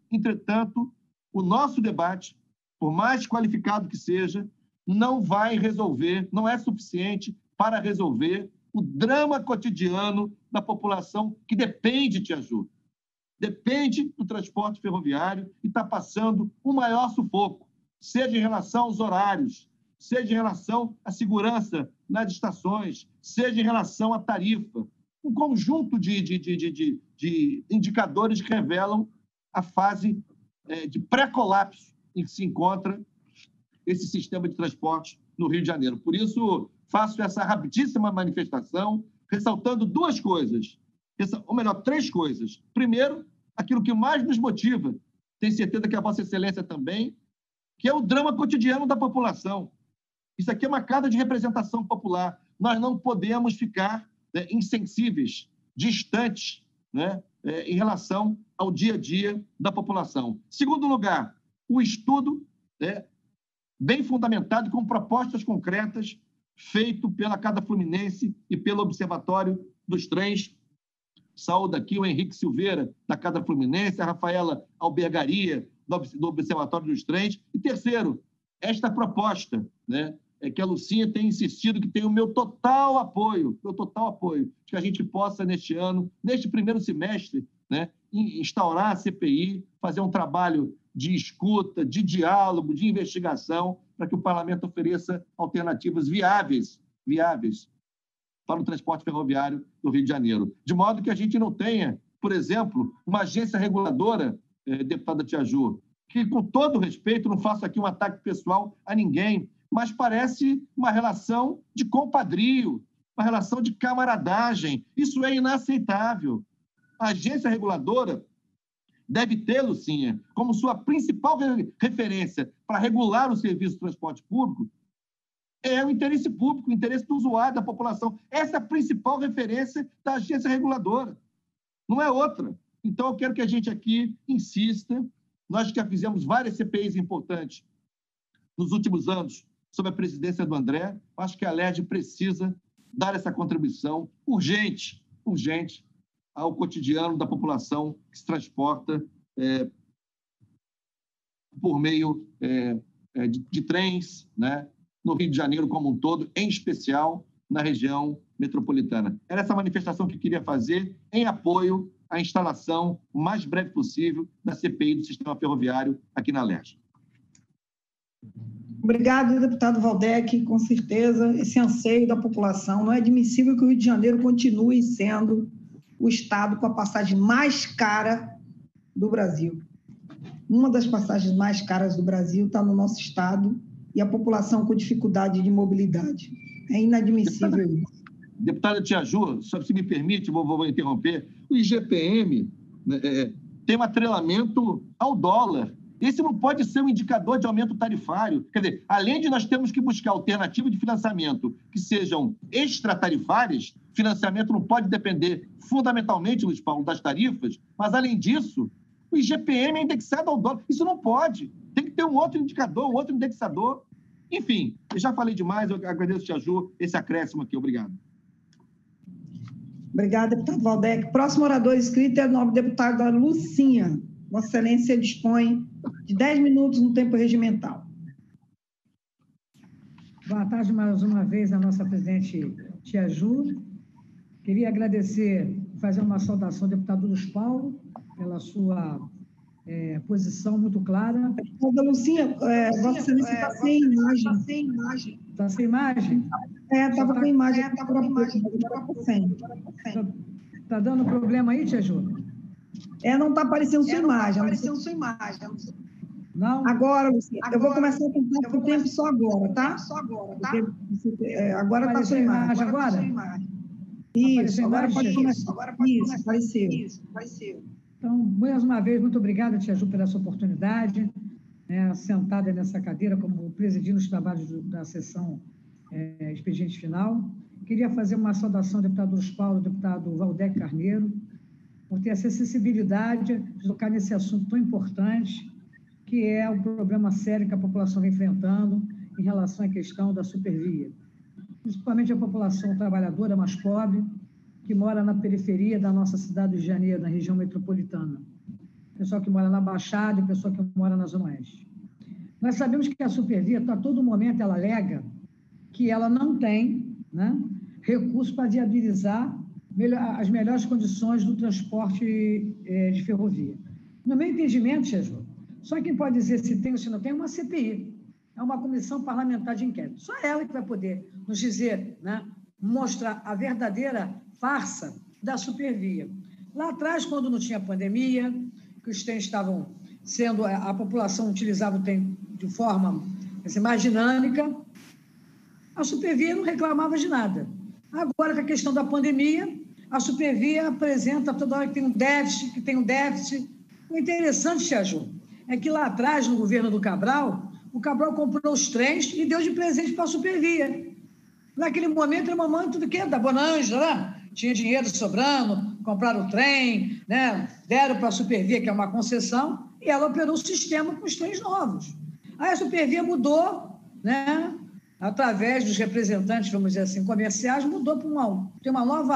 o nosso debate, por mais qualificado que seja, não vai resolver, não é suficiente para resolver o drama cotidiano da população que depende de ajuda. Depende do transporte ferroviário e está passando o maior sufoco, seja em relação aos horários, seja em relação à segurança nas estações, seja em relação à tarifa. Um conjunto de indicadores que revelam a fase de pré-colapso em que se encontra esse sistema de transporte no Rio de Janeiro. Por isso, faço essa rapidíssima manifestação, ressaltando duas coisas, ou melhor, três coisas. Primeiro, aquilo que mais nos motiva, tenho certeza que a Vossa Excelência também, que é o drama cotidiano da população. Isso aqui é uma casa de representação popular. Nós não podemos ficar insensíveis, distantes, né, em relação ao dia a dia da população. Segundo lugar, o estudo bem fundamentado, com propostas concretas, feito pela Casa Fluminense e pelo Observatório dos Trens. Saúdo aqui o Henrique Silveira, da Casa Fluminense, a Rafaela Albergaria, do Observatório dos Trens. E terceiro, esta proposta, né, que a Lucinha tem insistido, que tem o meu total apoio, de que a gente possa, neste ano, neste primeiro semestre, né, instaurar a CPI, fazer um trabalho de escuta, de diálogo, de investigação, para que o parlamento ofereça alternativas viáveis para o transporte ferroviário do Rio de Janeiro. De modo que a gente não tenha, por exemplo, uma agência reguladora, deputada Tiaju, que, com todo respeito, não faço aqui um ataque pessoal a ninguém, mas parece uma relação de compadrio, uma relação de camaradagem. Isso é inaceitável. A agência reguladora deve ter, Lucinha, como sua principal referência para regular o serviço de transporte público, é o interesse público, o interesse do usuário, da população. Essa é a principal referência da agência reguladora, não é outra. Então, eu quero que a gente aqui insista. Nós já fizemos várias CPIs importantes nos últimos anos sob a presidência do André. Acho que a LERJ precisa dar essa contribuição urgente ao cotidiano da população que se transporta por meio de trens, né, no Rio de Janeiro como um todo, em especial na região metropolitana. Era essa manifestação que eu queria fazer em apoio à instalação, o mais breve possível, da CPI do sistema ferroviário aqui na Alerj. Obrigado, deputado Valdec. Com certeza, esse anseio da população. Não é admissível que o Rio de Janeiro continue sendo o estado com a passagem mais cara do Brasil. Uma das passagens mais caras do Brasil está no nosso estado e a população com dificuldade de mobilidade. É inadmissível isso. Deputada Tia Ju, se me permite, vou interromper, o IGPM tem um atrelamento ao dólar. Esse não pode ser um indicador de aumento tarifário. Quer dizer, além de nós termos que buscar alternativas de financiamento que sejam extratarifárias, financiamento não pode depender fundamentalmente, Luiz Paulo, das tarifas, mas, além disso, o IGPM é indexado ao dólar. Isso não pode. Tem que ter um outro indicador, um outro indexador. Enfim, eu já falei demais, eu agradeço, Tia Ju, esse acréscimo aqui. Obrigado. Obrigada, deputado Valdec. Próximo orador inscrito é a nobre deputada Lucinha. Vossa Excelência dispõe de 10 minutos no tempo regimental. Boa tarde mais uma vez à nossa presidente Tia Ju. Queria agradecer, fazer uma saudação ao deputado Luiz Paulo pela sua posição muito clara. Deputada Lucinha, Vossa Excelência está sem imagem. Está sem imagem? Estava com imagem. Está dando problema aí, Tia Ju? Não está aparecendo sua imagem. Não? Agora, Lucinha, eu vou começar a contar o tempo só agora, tá? Agora está sua imagem. Agora? Isso, agora pode começar. Isso, apareceu. Então, mais uma vez, muito obrigada, Tia Ju, pela sua oportunidade, sentada nessa cadeira, como presidindo os trabalhos da sessão expediente final. Queria fazer uma saudação ao deputado Luiz Paulo, ao deputado Valdec Carneiro, por ter essa sensibilidade de tocar nesse assunto tão importante, que é o problema sério que a população vem enfrentando em relação à questão da supervia. Principalmente a população trabalhadora mais pobre, que mora na periferia da nossa cidade do Rio de Janeiro, na região metropolitana. Pessoal que mora na Baixada e pessoal que mora na Zona Oeste. Nós sabemos que a supervia, a todo momento, ela alega que ela não tem recurso para viabilizar as melhores condições do transporte de ferrovia. No meu entendimento, Tia Ju, só quem pode dizer se tem ou se não tem é uma CPI, é uma comissão parlamentar de inquérito. Só ela que vai poder nos dizer, mostrar a verdadeira farsa da supervia. Lá atrás, quando não tinha pandemia, que os trens estavam sendo, a população utilizava o trem de forma mais dinâmica, a supervia não reclamava de nada. Agora, com a questão da pandemia, a supervia apresenta toda hora que tem um déficit. O interessante, Tia Ju, é que lá atrás, no governo do Cabral, o Cabral comprou os trens e deu de presente para a supervia. Naquele momento, era um momento do quê? Da Bonanja, né? Tinha dinheiro sobrando, compraram o trem, deram para a supervia, que é uma concessão, e ela operou o sistema com os trens novos. Aí a supervia mudou, através dos representantes, vamos dizer assim, comerciais, mudou para tem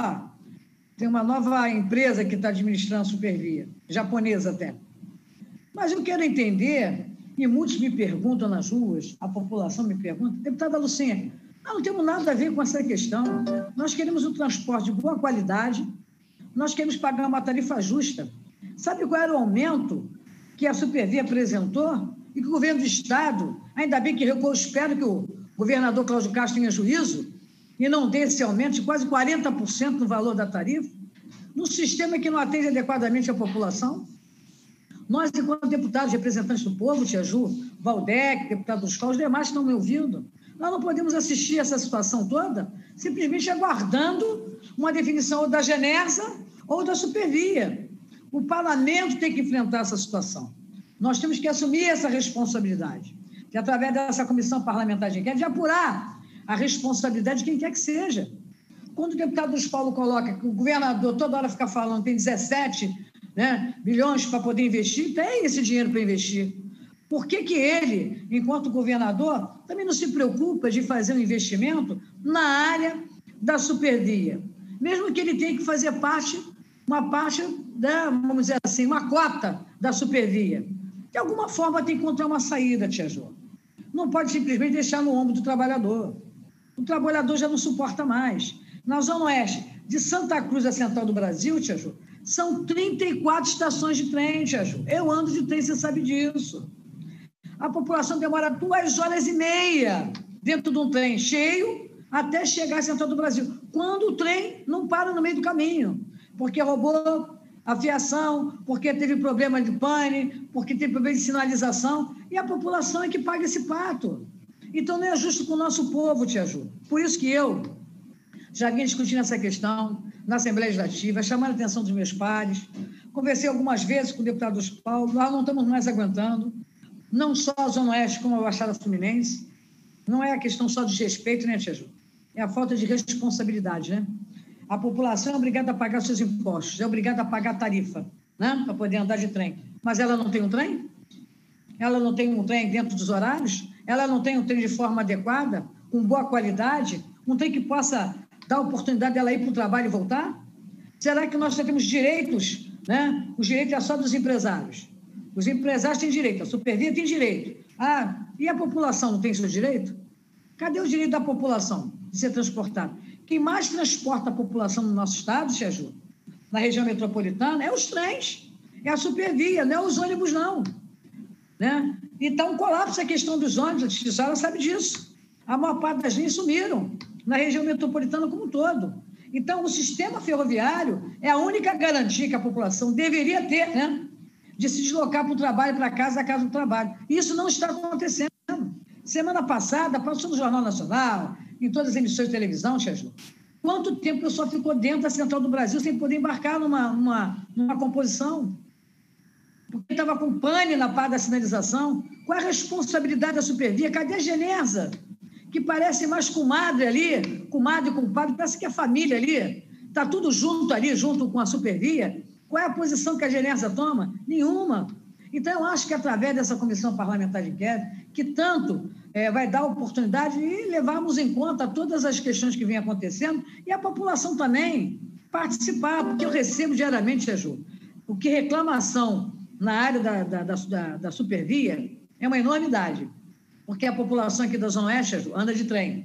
uma nova empresa que está administrando a supervia, japonesa até. Mas eu quero entender, e muitos me perguntam nas ruas, a população me pergunta, deputada Lucinha, nós não temos nada a ver com essa questão. Nós queremos um transporte de boa qualidade, nós queremos pagar uma tarifa justa. Sabe qual era o aumento que a supervia apresentou? E que o governo do Estado, ainda bem que recuou, espero que o governador Cláudio Castro tenha juízo e não dê esse aumento de quase 40% no valor da tarifa, num sistema que não atende adequadamente a população. Nós, enquanto deputados representantes do povo, Tia Ju, Valdec, deputado dos Paulo, os demais estão me ouvindo, nós não podemos assistir essa situação toda simplesmente aguardando uma definição ou da Genersa ou da supervia. O parlamento tem que enfrentar essa situação. Nós temos que assumir essa responsabilidade, que através dessa comissão parlamentar de inquérito, de apurar a responsabilidade de quem quer que seja. Quando o deputado Luiz Paulo coloca que o governador toda hora fica falando que tem 17 bilhões para poder investir, tem esse dinheiro para investir. Por que que ele, enquanto governador, também não se preocupa de fazer um investimento na área da supervia? Mesmo que ele tenha que fazer uma parte vamos dizer assim, uma cota da supervia. De alguma forma tem que encontrar uma saída, Tia Ju. Não pode simplesmente deixar no ombro do trabalhador. O trabalhador já não suporta mais. Na Zona Oeste, de Santa Cruz à Central do Brasil, Tia Ju, são 34 estações de trem, Tia Ju. Eu ando de trem, você sabe disso. A população demora 2h30 dentro de um trem cheio até chegar à Central do Brasil, quando o trem não para no meio do caminho, porque roubou a fiação, porque teve problema de pane, porque teve problema de sinalização, e a população é que paga esse pato. Então, não é justo com o nosso povo, Tia Ju. Por isso que eu já vim discutindo essa questão na Assembleia Legislativa, chamando a atenção dos meus pares, conversei algumas vezes com o deputado Paulo, nós não estamos mais aguentando, não só a Zona Oeste, como a Baixada Fluminense. Não é a questão só de respeito, né, Tia Ju? É a falta de responsabilidade, né? A população é obrigada a pagar seus impostos, é obrigada a pagar tarifa, né, para poder andar de trem. Mas ela não tem um trem? Ela não tem um trem dentro dos horários? Ela não tem um trem de forma adequada, com boa qualidade? Um trem que possa dar a oportunidade dela ir para o trabalho e voltar? Será que nós temos direitos, né? Os direitos é só dos empresários. Os empresários têm direito, a Supervia tem direito. Ah, e a população não tem seu direito? Cadê o direito da população de ser transportada? Quem mais transporta a população no nosso estado, Tia Ju, na região metropolitana, é os trens, é a Supervia, não é os ônibus, não. Né? Então, colapsa a questão dos ônibus, a senhora sabe disso. A maior parte das linhas sumiram na região metropolitana como um todo. Então, o sistema ferroviário é a única garantia que a população deveria ter, né, de se deslocar para o trabalho, para casa, da casa do trabalho. Isso não está acontecendo. Semana passada, passou no Jornal Nacional, em todas as emissões de televisão, Tia Ju, quanto tempo o pessoal ficou dentro da Central do Brasil sem poder embarcar numa composição? Porque estava com pane na parte da sinalização. Qual é a responsabilidade da Supervia? Cadê a Genersa? Que parece mais comadre ali, comadre e compadre, parece que é família ali. Está tudo junto ali, junto com a Supervia. Qual é a posição que a Genersa toma? Nenhuma. Então, eu acho que através dessa comissão parlamentar de inquérito, que tanto vai dar oportunidade de levarmos em conta todas as questões que vêm acontecendo e a população também participar, porque eu recebo diariamente, Tia Ju, o que reclamação na área da Supervia é uma enormidade, porque a população aqui da Zona Oeste, Tia Ju, anda de trem.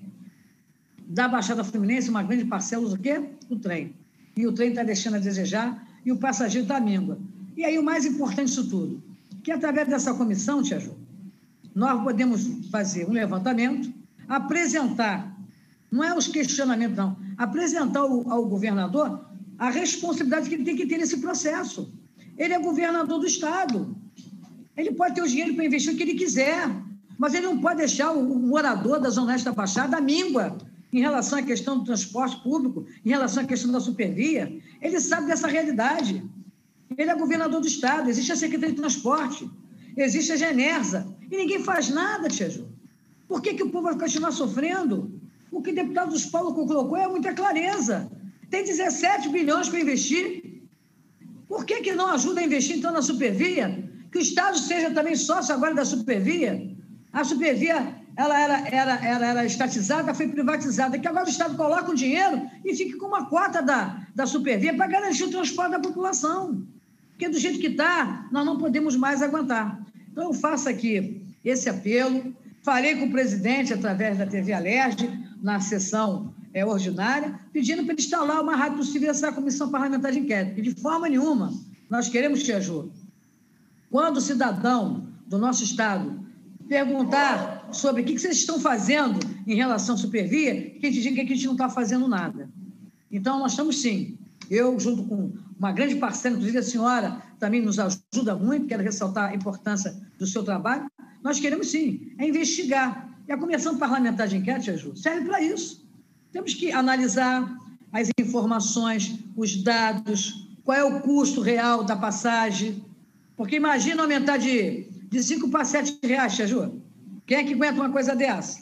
Da Baixada Fluminense, uma grande parcela usa o quê? O trem. E o trem está deixando a desejar e o passageiro está míngua. E aí o mais importante disso tudo, que através dessa comissão, Tia Ju, nós podemos fazer um levantamento, apresentar, não é os questionamentos, não, apresentar ao governador a responsabilidade que ele tem que ter nesse processo. Ele é governador do Estado. Ele pode ter o dinheiro para investir o que ele quiser, mas ele não pode deixar o morador da Zona Oeste da Baixada à míngua em relação à questão do transporte público, em relação à questão da Supervia. Ele sabe dessa realidade. Ele é governador do Estado, existe a Secretaria de Transporte, existe a Genersa, e ninguém faz nada, Tia Ju. Por que o povo vai continuar sofrendo? O que o deputado dos Paulo colocou é muita clareza. Tem 17 bilhões para investir. Por que não ajuda a investir, então, na Supervia? Que o Estado seja também sócio agora da Supervia. A Supervia, ela era estatizada, foi privatizada, que agora o Estado coloca o dinheiro e fica com uma cota da Supervia para garantir o transporte da população. Porque do jeito que está, nós não podemos mais aguentar. Então, eu faço aqui esse apelo, falei com o presidente através da TV Alerj, na sessão ordinária, pedindo para ele instalar o mais rápido possível essa comissão parlamentar de inquérito. E de forma nenhuma, nós queremos, Tia Ju, quando o cidadão do nosso Estado perguntar sobre o que vocês estão fazendo em relação à Supervia, que a gente diga que a gente não está fazendo nada. Então, nós estamos sim. Eu, junto com uma grande parceira, inclusive a senhora também nos ajuda muito, quero ressaltar a importância do seu trabalho, nós queremos sim, investigar. E a comissão parlamentar de inquérito, Tia Ju, serve para isso. Temos que analisar as informações, os dados, qual é o custo real da passagem, porque imagina aumentar de 5 para 7 reais, Tia Ju. Quem é que aguenta uma coisa dessa?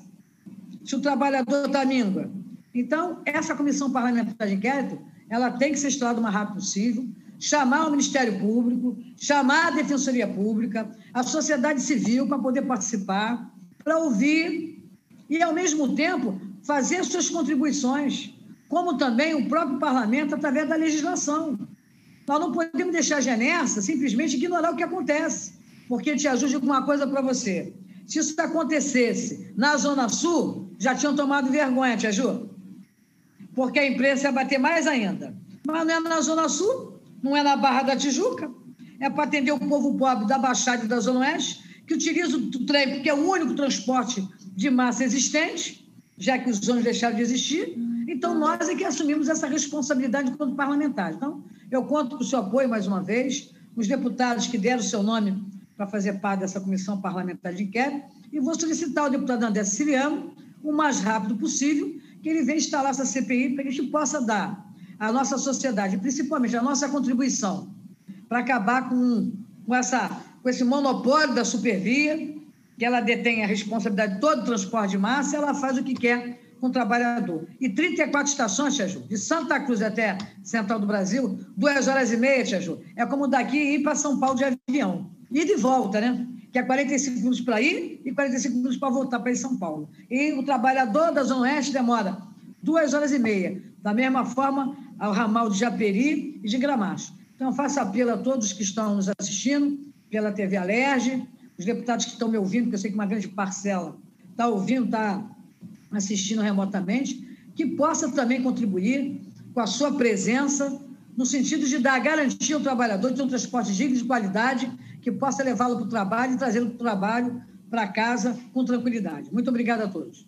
Se o trabalhador está míngua. Então, essa comissão parlamentar de inquérito, ela tem que ser instalada o mais rápido possível, chamar o Ministério Público, chamar a Defensoria Pública, a sociedade civil para poder participar, para ouvir e, ao mesmo tempo, fazer suas contribuições, como também o próprio parlamento através da legislação. Nós não podemos deixar a Genersa simplesmente ignorar o que acontece, porque, Tia Ju, digo uma coisa para você, Se isso acontecesse na Zona Sul, já tinham tomado vergonha, Tia Ju, porque a imprensa ia bater mais ainda. Mas não é na Zona Sul, não é na Barra da Tijuca, é para atender o povo pobre da Baixada e da Zona Oeste, que utiliza o trem, porque é o único transporte de massa existente, já que os ônibus deixaram de existir. Então, nós é que assumimos essa responsabilidade enquanto parlamentares. Então, eu conto com o seu apoio, mais uma vez, os deputados que deram o seu nome para fazer parte dessa comissão parlamentar de inquérito, e vou solicitar ao deputado André Siciliano, o mais rápido possível, que ele venha instalar essa CPI para que a gente possa dar à nossa sociedade, principalmente a nossa contribuição, para acabar com esse monopólio da Supervia, que ela detém a responsabilidade de todo o transporte de massa, ela faz o que quer com o trabalhador. E 34 estações, Tia Ju, de Santa Cruz até Central do Brasil, 2h30, Tia Ju. É como daqui ir para São Paulo de avião. E de volta, né? Que é 45 minutos para ir e 45 minutos para voltar para ir São Paulo. E o trabalhador da Zona Oeste demora 2h30. Da mesma forma, ao ramal de Japeri e de Gramacho. Então, eu faço apelo a todos que estão nos assistindo, pela TV Alerj, os deputados que estão me ouvindo, porque eu sei que uma grande parcela está ouvindo, está assistindo remotamente, que possa também contribuir com a sua presença, no sentido de dar garantia ao trabalhador de ter um transporte digno de qualidade, que possa levá-lo para o trabalho e trazê-lo para o trabalho, para casa, com tranquilidade. Muito obrigada a todos.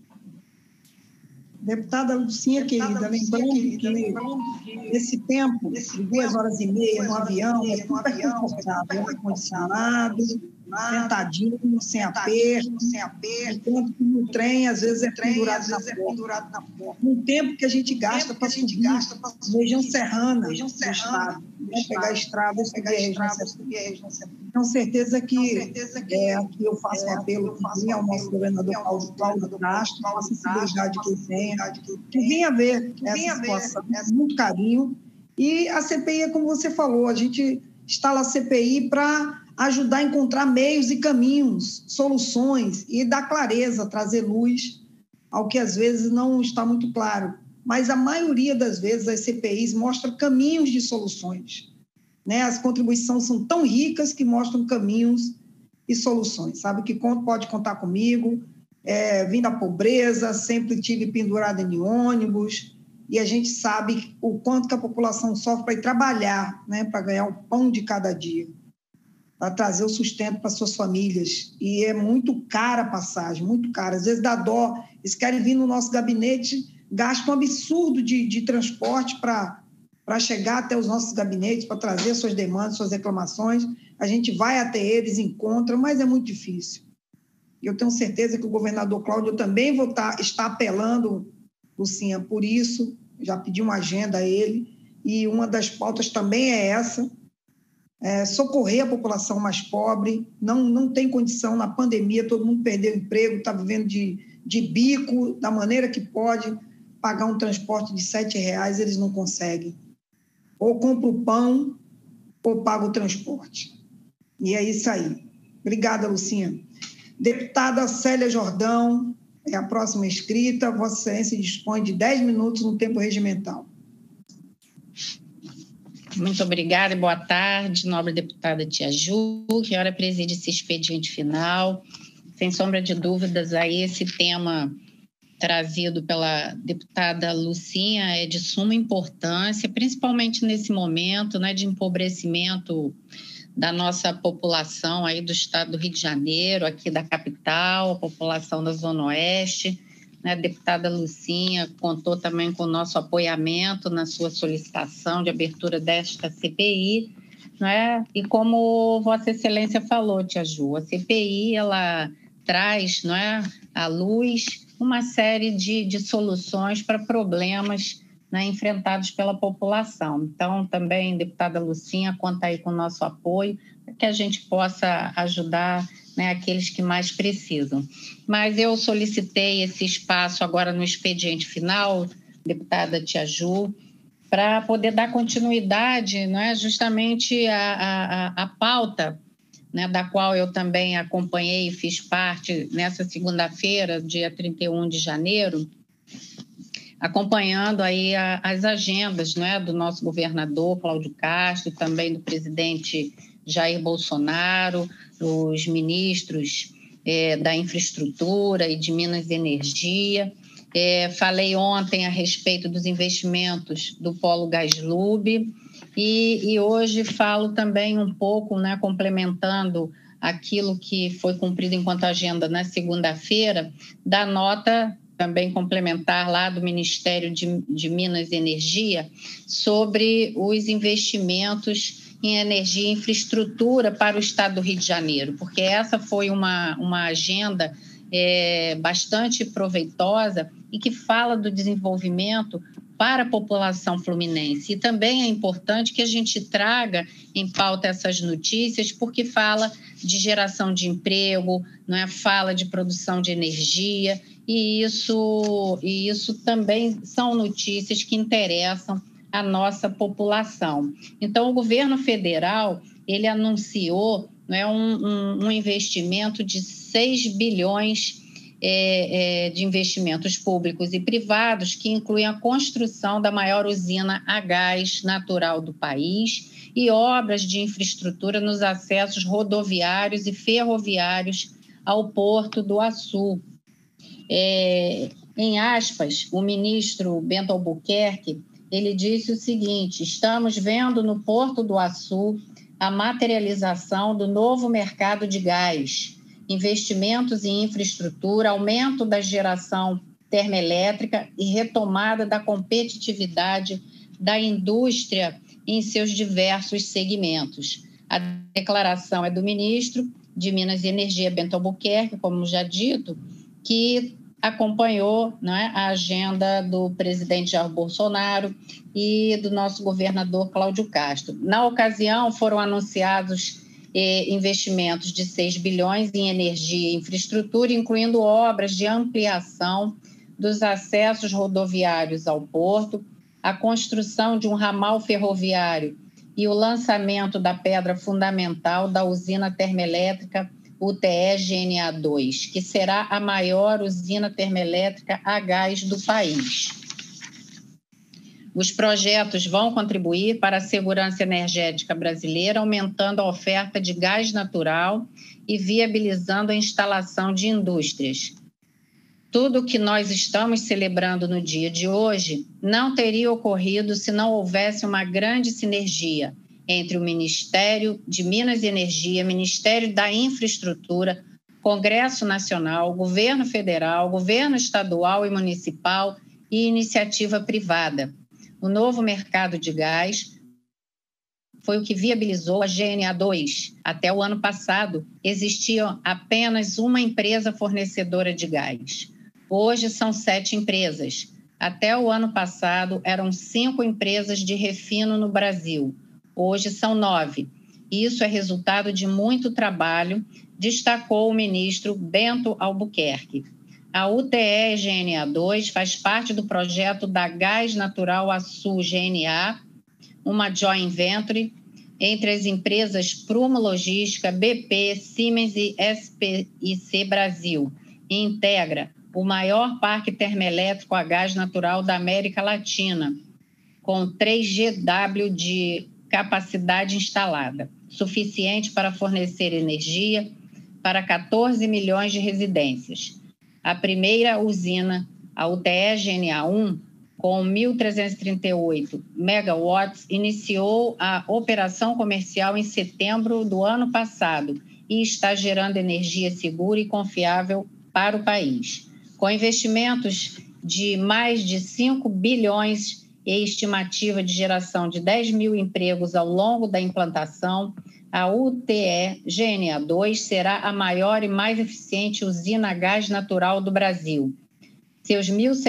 Deputada Lucinha, querida, lembrando que esse tempo, de 2h30 no avião, é super confortável, ar-condicionado, sentadinho, sem aperto, enquanto que no trem, às vezes, é pendurado na porta. No tempo que a gente gasta para subir região serrana do estado, pegar a estrada, subir a região serrana. Com certeza que aqui eu faço um apelo também ao nosso governador Cláudio Castro, com a sensibilidade que ele tem, que venha ver essa situação com muito carinho. E a CPI, como você falou, a gente instala a CPI para ajudar a encontrar meios e caminhos, soluções e dar clareza, trazer luz ao que às vezes não está muito claro. Mas a maioria das vezes as CPIs mostram caminhos de soluções, né? As contribuições são tão ricas que mostram caminhos e soluções. Sabe que pode contar comigo, vim da pobreza, sempre tive pendurada em ônibus, e a gente sabe o quanto que a população sofre para ir trabalhar, né? Para ganhar o pão de cada dia, para trazer o sustento para suas famílias. E é muito cara a passagem, muito cara. Às vezes dá dó, eles querem vir no nosso gabinete, gastam um absurdo de transporte para chegar até os nossos gabinetes, para trazer suas demandas, suas reclamações. A gente vai até eles, encontra, mas é muito difícil. Eu tenho certeza que o governador Cláudio também está apelando, Lucinha, por isso, já pedi uma agenda a ele, e uma das pautas também é essa, socorrer a população mais pobre. Não tem condição, na pandemia, todo mundo perdeu o emprego, está vivendo de bico, da maneira que pode, pagar um transporte de R$7, eles não conseguem. Ou compra o pão, ou paga o transporte. E é isso aí. Obrigada, Lucinha. Deputada Célia Jordão, é a próxima inscrita. Vossa Excelência dispõe de 10 minutos no tempo regimental. Muito obrigada e boa tarde, nobre deputada Tia Ju, que hora preside esse expediente final. Sem sombra de dúvidas, aí esse tema trazido pela deputada Lucinha é de suma importância, principalmente nesse momento, né, de empobrecimento da nossa população aí do estado do Rio de Janeiro, aqui da capital, a população da Zona Oeste. A deputada Lucinha contou também com o nosso apoiamento na sua solicitação de abertura desta CPI, né? E como Vossa Excelência falou, Tia Ju, a CPI ela traz, não é, à luz uma série de soluções para problemas, né, enfrentados pela população. Então, também, deputada Lucinha, conta aí com o nosso apoio para que a gente possa ajudar, né, aqueles que mais precisam. Mas eu solicitei esse espaço agora no expediente final, deputada Tia Ju, para poder dar continuidade, né, justamente a pauta, né, da qual eu também acompanhei e fiz parte nessa segunda-feira, dia 31 de janeiro, acompanhando aí as agendas, né, do nosso governador Cláudio Castro, também do presidente Jair Bolsonaro, os ministros da infraestrutura e de Minas e Energia. Falei ontem a respeito dos investimentos do Polo GasLub e hoje falo também um pouco, né, complementando aquilo que foi cumprido enquanto agenda na segunda-feira, da nota também complementar lá do Ministério de Minas e Energia sobre os investimentos em energia e infraestrutura para o Estado do Rio de Janeiro, porque essa foi uma agenda bastante proveitosa e que fala do desenvolvimento para a população fluminense. E também é importante que a gente traga em pauta essas notícias, porque fala de geração de emprego, não é? Fala de produção de energia, e isso também são notícias que interessam a nossa população. Então, o governo federal, ele anunciou, não é, um investimento de 6 bilhões de investimentos públicos e privados, que incluem a construção da maior usina a gás natural do país e obras de infraestrutura nos acessos rodoviários e ferroviários ao Porto do Açu. Em aspas, o ministro Bento Albuquerque, ele disse o seguinte: estamos vendo no Porto do Açu a materialização do novo mercado de gás, investimentos em infraestrutura, aumento da geração termoelétrica e retomada da competitividade da indústria em seus diversos segmentos. A declaração é do ministro de Minas e Energia, Bento Albuquerque, como já dito, que acompanhou, né, a agenda do presidente Jair Bolsonaro e do nosso governador Cláudio Castro. Na ocasião, foram anunciados investimentos de 6 bilhões em energia e infraestrutura, incluindo obras de ampliação dos acessos rodoviários ao porto, a construção de um ramal ferroviário e o lançamento da pedra fundamental da usina termoelétrica UTE-GNA2, que será a maior usina termoelétrica a gás do país. Os projetos vão contribuir para a segurança energética brasileira, aumentando a oferta de gás natural e viabilizando a instalação de indústrias. Tudo o que nós estamos celebrando no dia de hoje não teria ocorrido se não houvesse uma grande sinergia entre o Ministério de Minas e Energia, Ministério da Infraestrutura, Congresso Nacional, Governo Federal, Governo Estadual e Municipal e iniciativa privada. O novo mercado de gás foi o que viabilizou a GNA2. Até o ano passado, existia apenas uma empresa fornecedora de gás. Hoje são 7 empresas. Até o ano passado, eram 5 empresas de refino no Brasil. Hoje são 9. Isso é resultado de muito trabalho, destacou o ministro Bento Albuquerque. A UTE-GNA2 faz parte do projeto da Gás Natural Açu GNA, uma joint venture entre as empresas Prumo Logística, BP, Siemens e SPIC Brasil, e integra o maior parque termoelétrico a gás natural da América Latina, com 3 GW de capacidade instalada, suficiente para fornecer energia para 14 milhões de residências. A primeira usina, a UTE-GNA1, com 1.338 megawatts, iniciou a operação comercial em setembro do ano passado e está gerando energia segura e confiável para o país. Com investimentos de mais de 5 bilhões e estimativa de geração de 10 mil empregos ao longo da implantação, a UTE-GNA2 será a maior e mais eficiente usina a gás natural do Brasil. Seus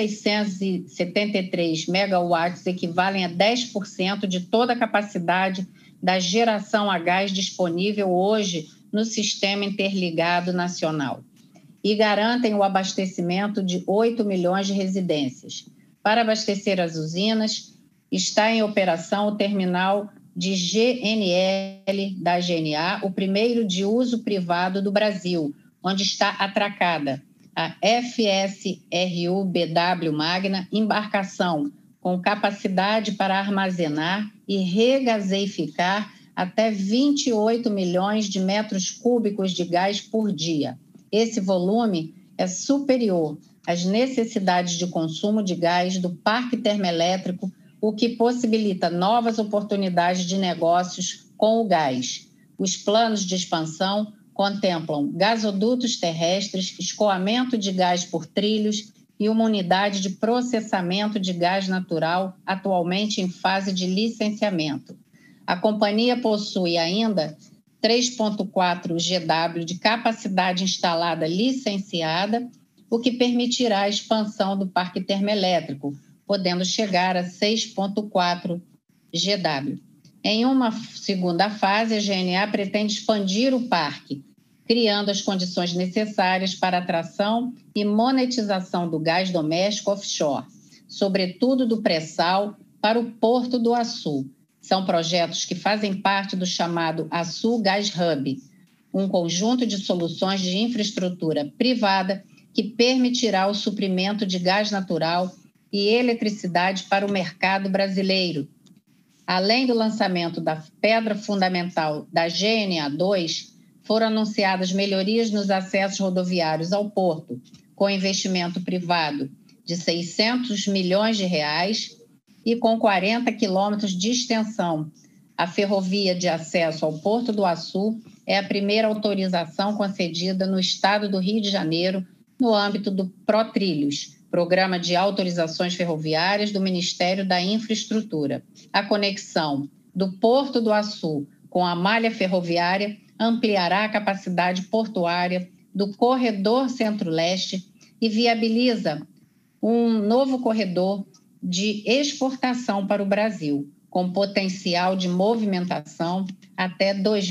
1.673 megawatts equivalem a 10% de toda a capacidade da geração a gás disponível hoje no Sistema Interligado Nacional e garantem o abastecimento de 8 milhões de residências. Para abastecer as usinas, está em operação o terminal de GNL da GNA, o primeiro de uso privado do Brasil, onde está atracada a FSRU BW Magna, embarcação com capacidade para armazenar e regaseificar até 28 milhões de metros cúbicos de gás por dia. Esse volume é superior às necessidades de consumo de gás do parque termoelétrico, o que possibilita novas oportunidades de negócios com o gás. Os planos de expansão contemplam gasodutos terrestres, escoamento de gás por trilhos e uma unidade de processamento de gás natural, atualmente em fase de licenciamento. A companhia possui ainda 3,4 GW de capacidade instalada licenciada, o que permitirá a expansão do parque termoelétrico, podendo chegar a 6,4 GW. Em uma segunda fase, a GNA pretende expandir o parque, criando as condições necessárias para a atração e monetização do gás doméstico offshore, sobretudo do pré-sal, para o Porto do Açu. São projetos que fazem parte do chamado Açu Gas Hub, um conjunto de soluções de infraestrutura privada que permitirá o suprimento de gás natural e eletricidade para o mercado brasileiro. Além do lançamento da pedra fundamental da GNA2, foram anunciadas melhorias nos acessos rodoviários ao porto, com investimento privado de R$600 milhões e com 40 quilômetros de extensão. A ferrovia de acesso ao Porto do Açu é a primeira autorização concedida no estado do Rio de Janeiro no âmbito do ProTrilhos, Programa de Autorizações Ferroviárias do Ministério da Infraestrutura. A conexão do Porto do Açu com a malha ferroviária ampliará a capacidade portuária do Corredor Centro-Leste e viabiliza um novo corredor de exportação para o Brasil, com potencial de movimentação até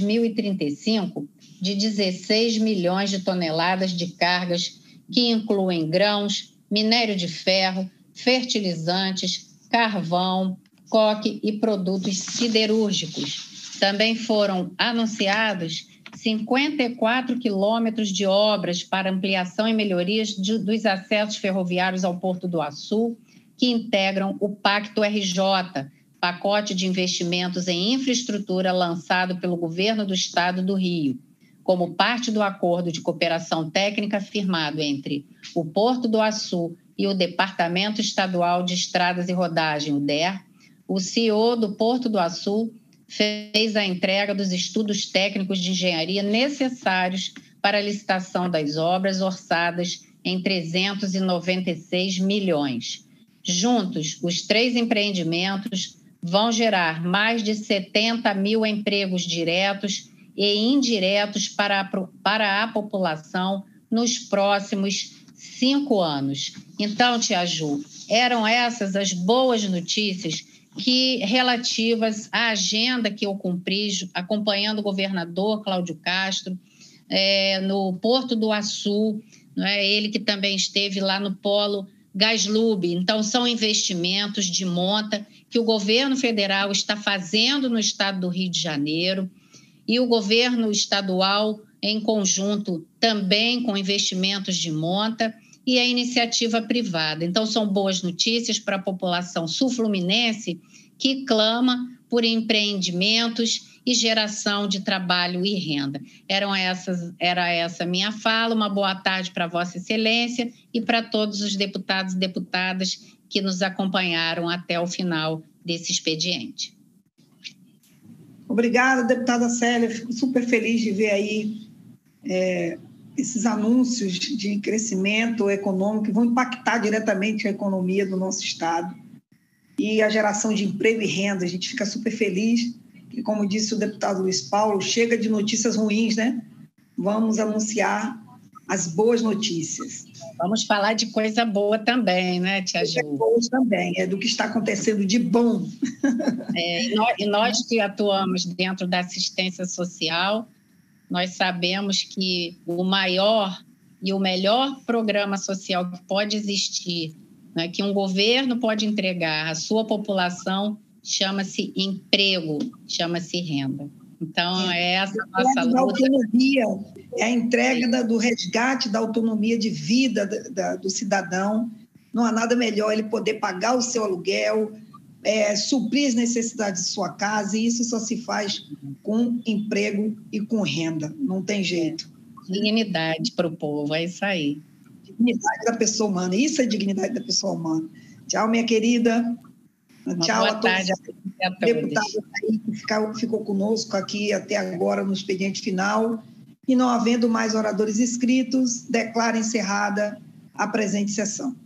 2035 de 16 milhões de toneladas de cargas, que incluem grãos, minério de ferro, fertilizantes, carvão, coque e produtos siderúrgicos. Também foram anunciados 54 quilômetros de obras para ampliação e melhorias dos acessos ferroviários ao Porto do Açu, que integram o Pacto RJ, pacote de investimentos em infraestrutura lançado pelo governo do Estado do Rio, como parte do acordo de cooperação técnica firmado entre o Porto do Açu e o Departamento Estadual de Estradas e Rodagem, o DER. O CEO do Porto do Açu fez a entrega dos estudos técnicos de engenharia necessários para a licitação das obras orçadas em 396 milhões. Juntos, os 3 empreendimentos vão gerar mais de 70 mil empregos diretos e indiretos para a população nos próximos 5 anos. Então, Tia Ju, eram essas as boas notícias relativas à agenda que eu cumpri, acompanhando o governador Cláudio Castro, no Porto do Açu, ele que também esteve lá no Polo Gaslub. Então, são investimentos de monta que o governo federal está fazendo no estado do Rio de Janeiro e o governo estadual, em conjunto, também com investimentos de monta e a iniciativa privada. Então, são boas notícias para a população sul-fluminense que clama por empreendimentos e geração de trabalho e renda. Era essa minha fala. Uma boa tarde para Vossa Excelência e para todos os deputados e deputadas que nos acompanharam até o final desse expediente. Obrigada, deputada Célia. Fico super feliz de ver aí esses anúncios de crescimento econômico que vão impactar diretamente a economia do nosso estado e a geração de emprego e renda. A gente fica super feliz. E como disse o deputado Luiz Paulo, chega de notícias ruins, né? Vamos anunciar as boas notícias. Vamos falar de coisa boa também, né, Tia Ju? Coisa boa também, do que está acontecendo de bom. E nós que atuamos dentro da assistência social, nós sabemos que o maior e o melhor programa social que pode existir, né, que um governo pode entregar à sua população, chama-se emprego, chama-se renda. Então, essa a nossa luta. Autonomia, é a entrega do resgate da autonomia de vida do cidadão. Não há nada melhor ele poder pagar o seu aluguel, suprir as necessidades de sua casa, e isso só se faz com emprego e com renda. Não tem jeito. Dignidade para o povo, é isso aí. Dignidade da pessoa humana, isso é dignidade da pessoa humana. Tchau, minha querida. Tchau a todos os deputados aí que ficou conosco aqui até agora no expediente final. E não havendo mais oradores inscritos, declaro encerrada a presente sessão.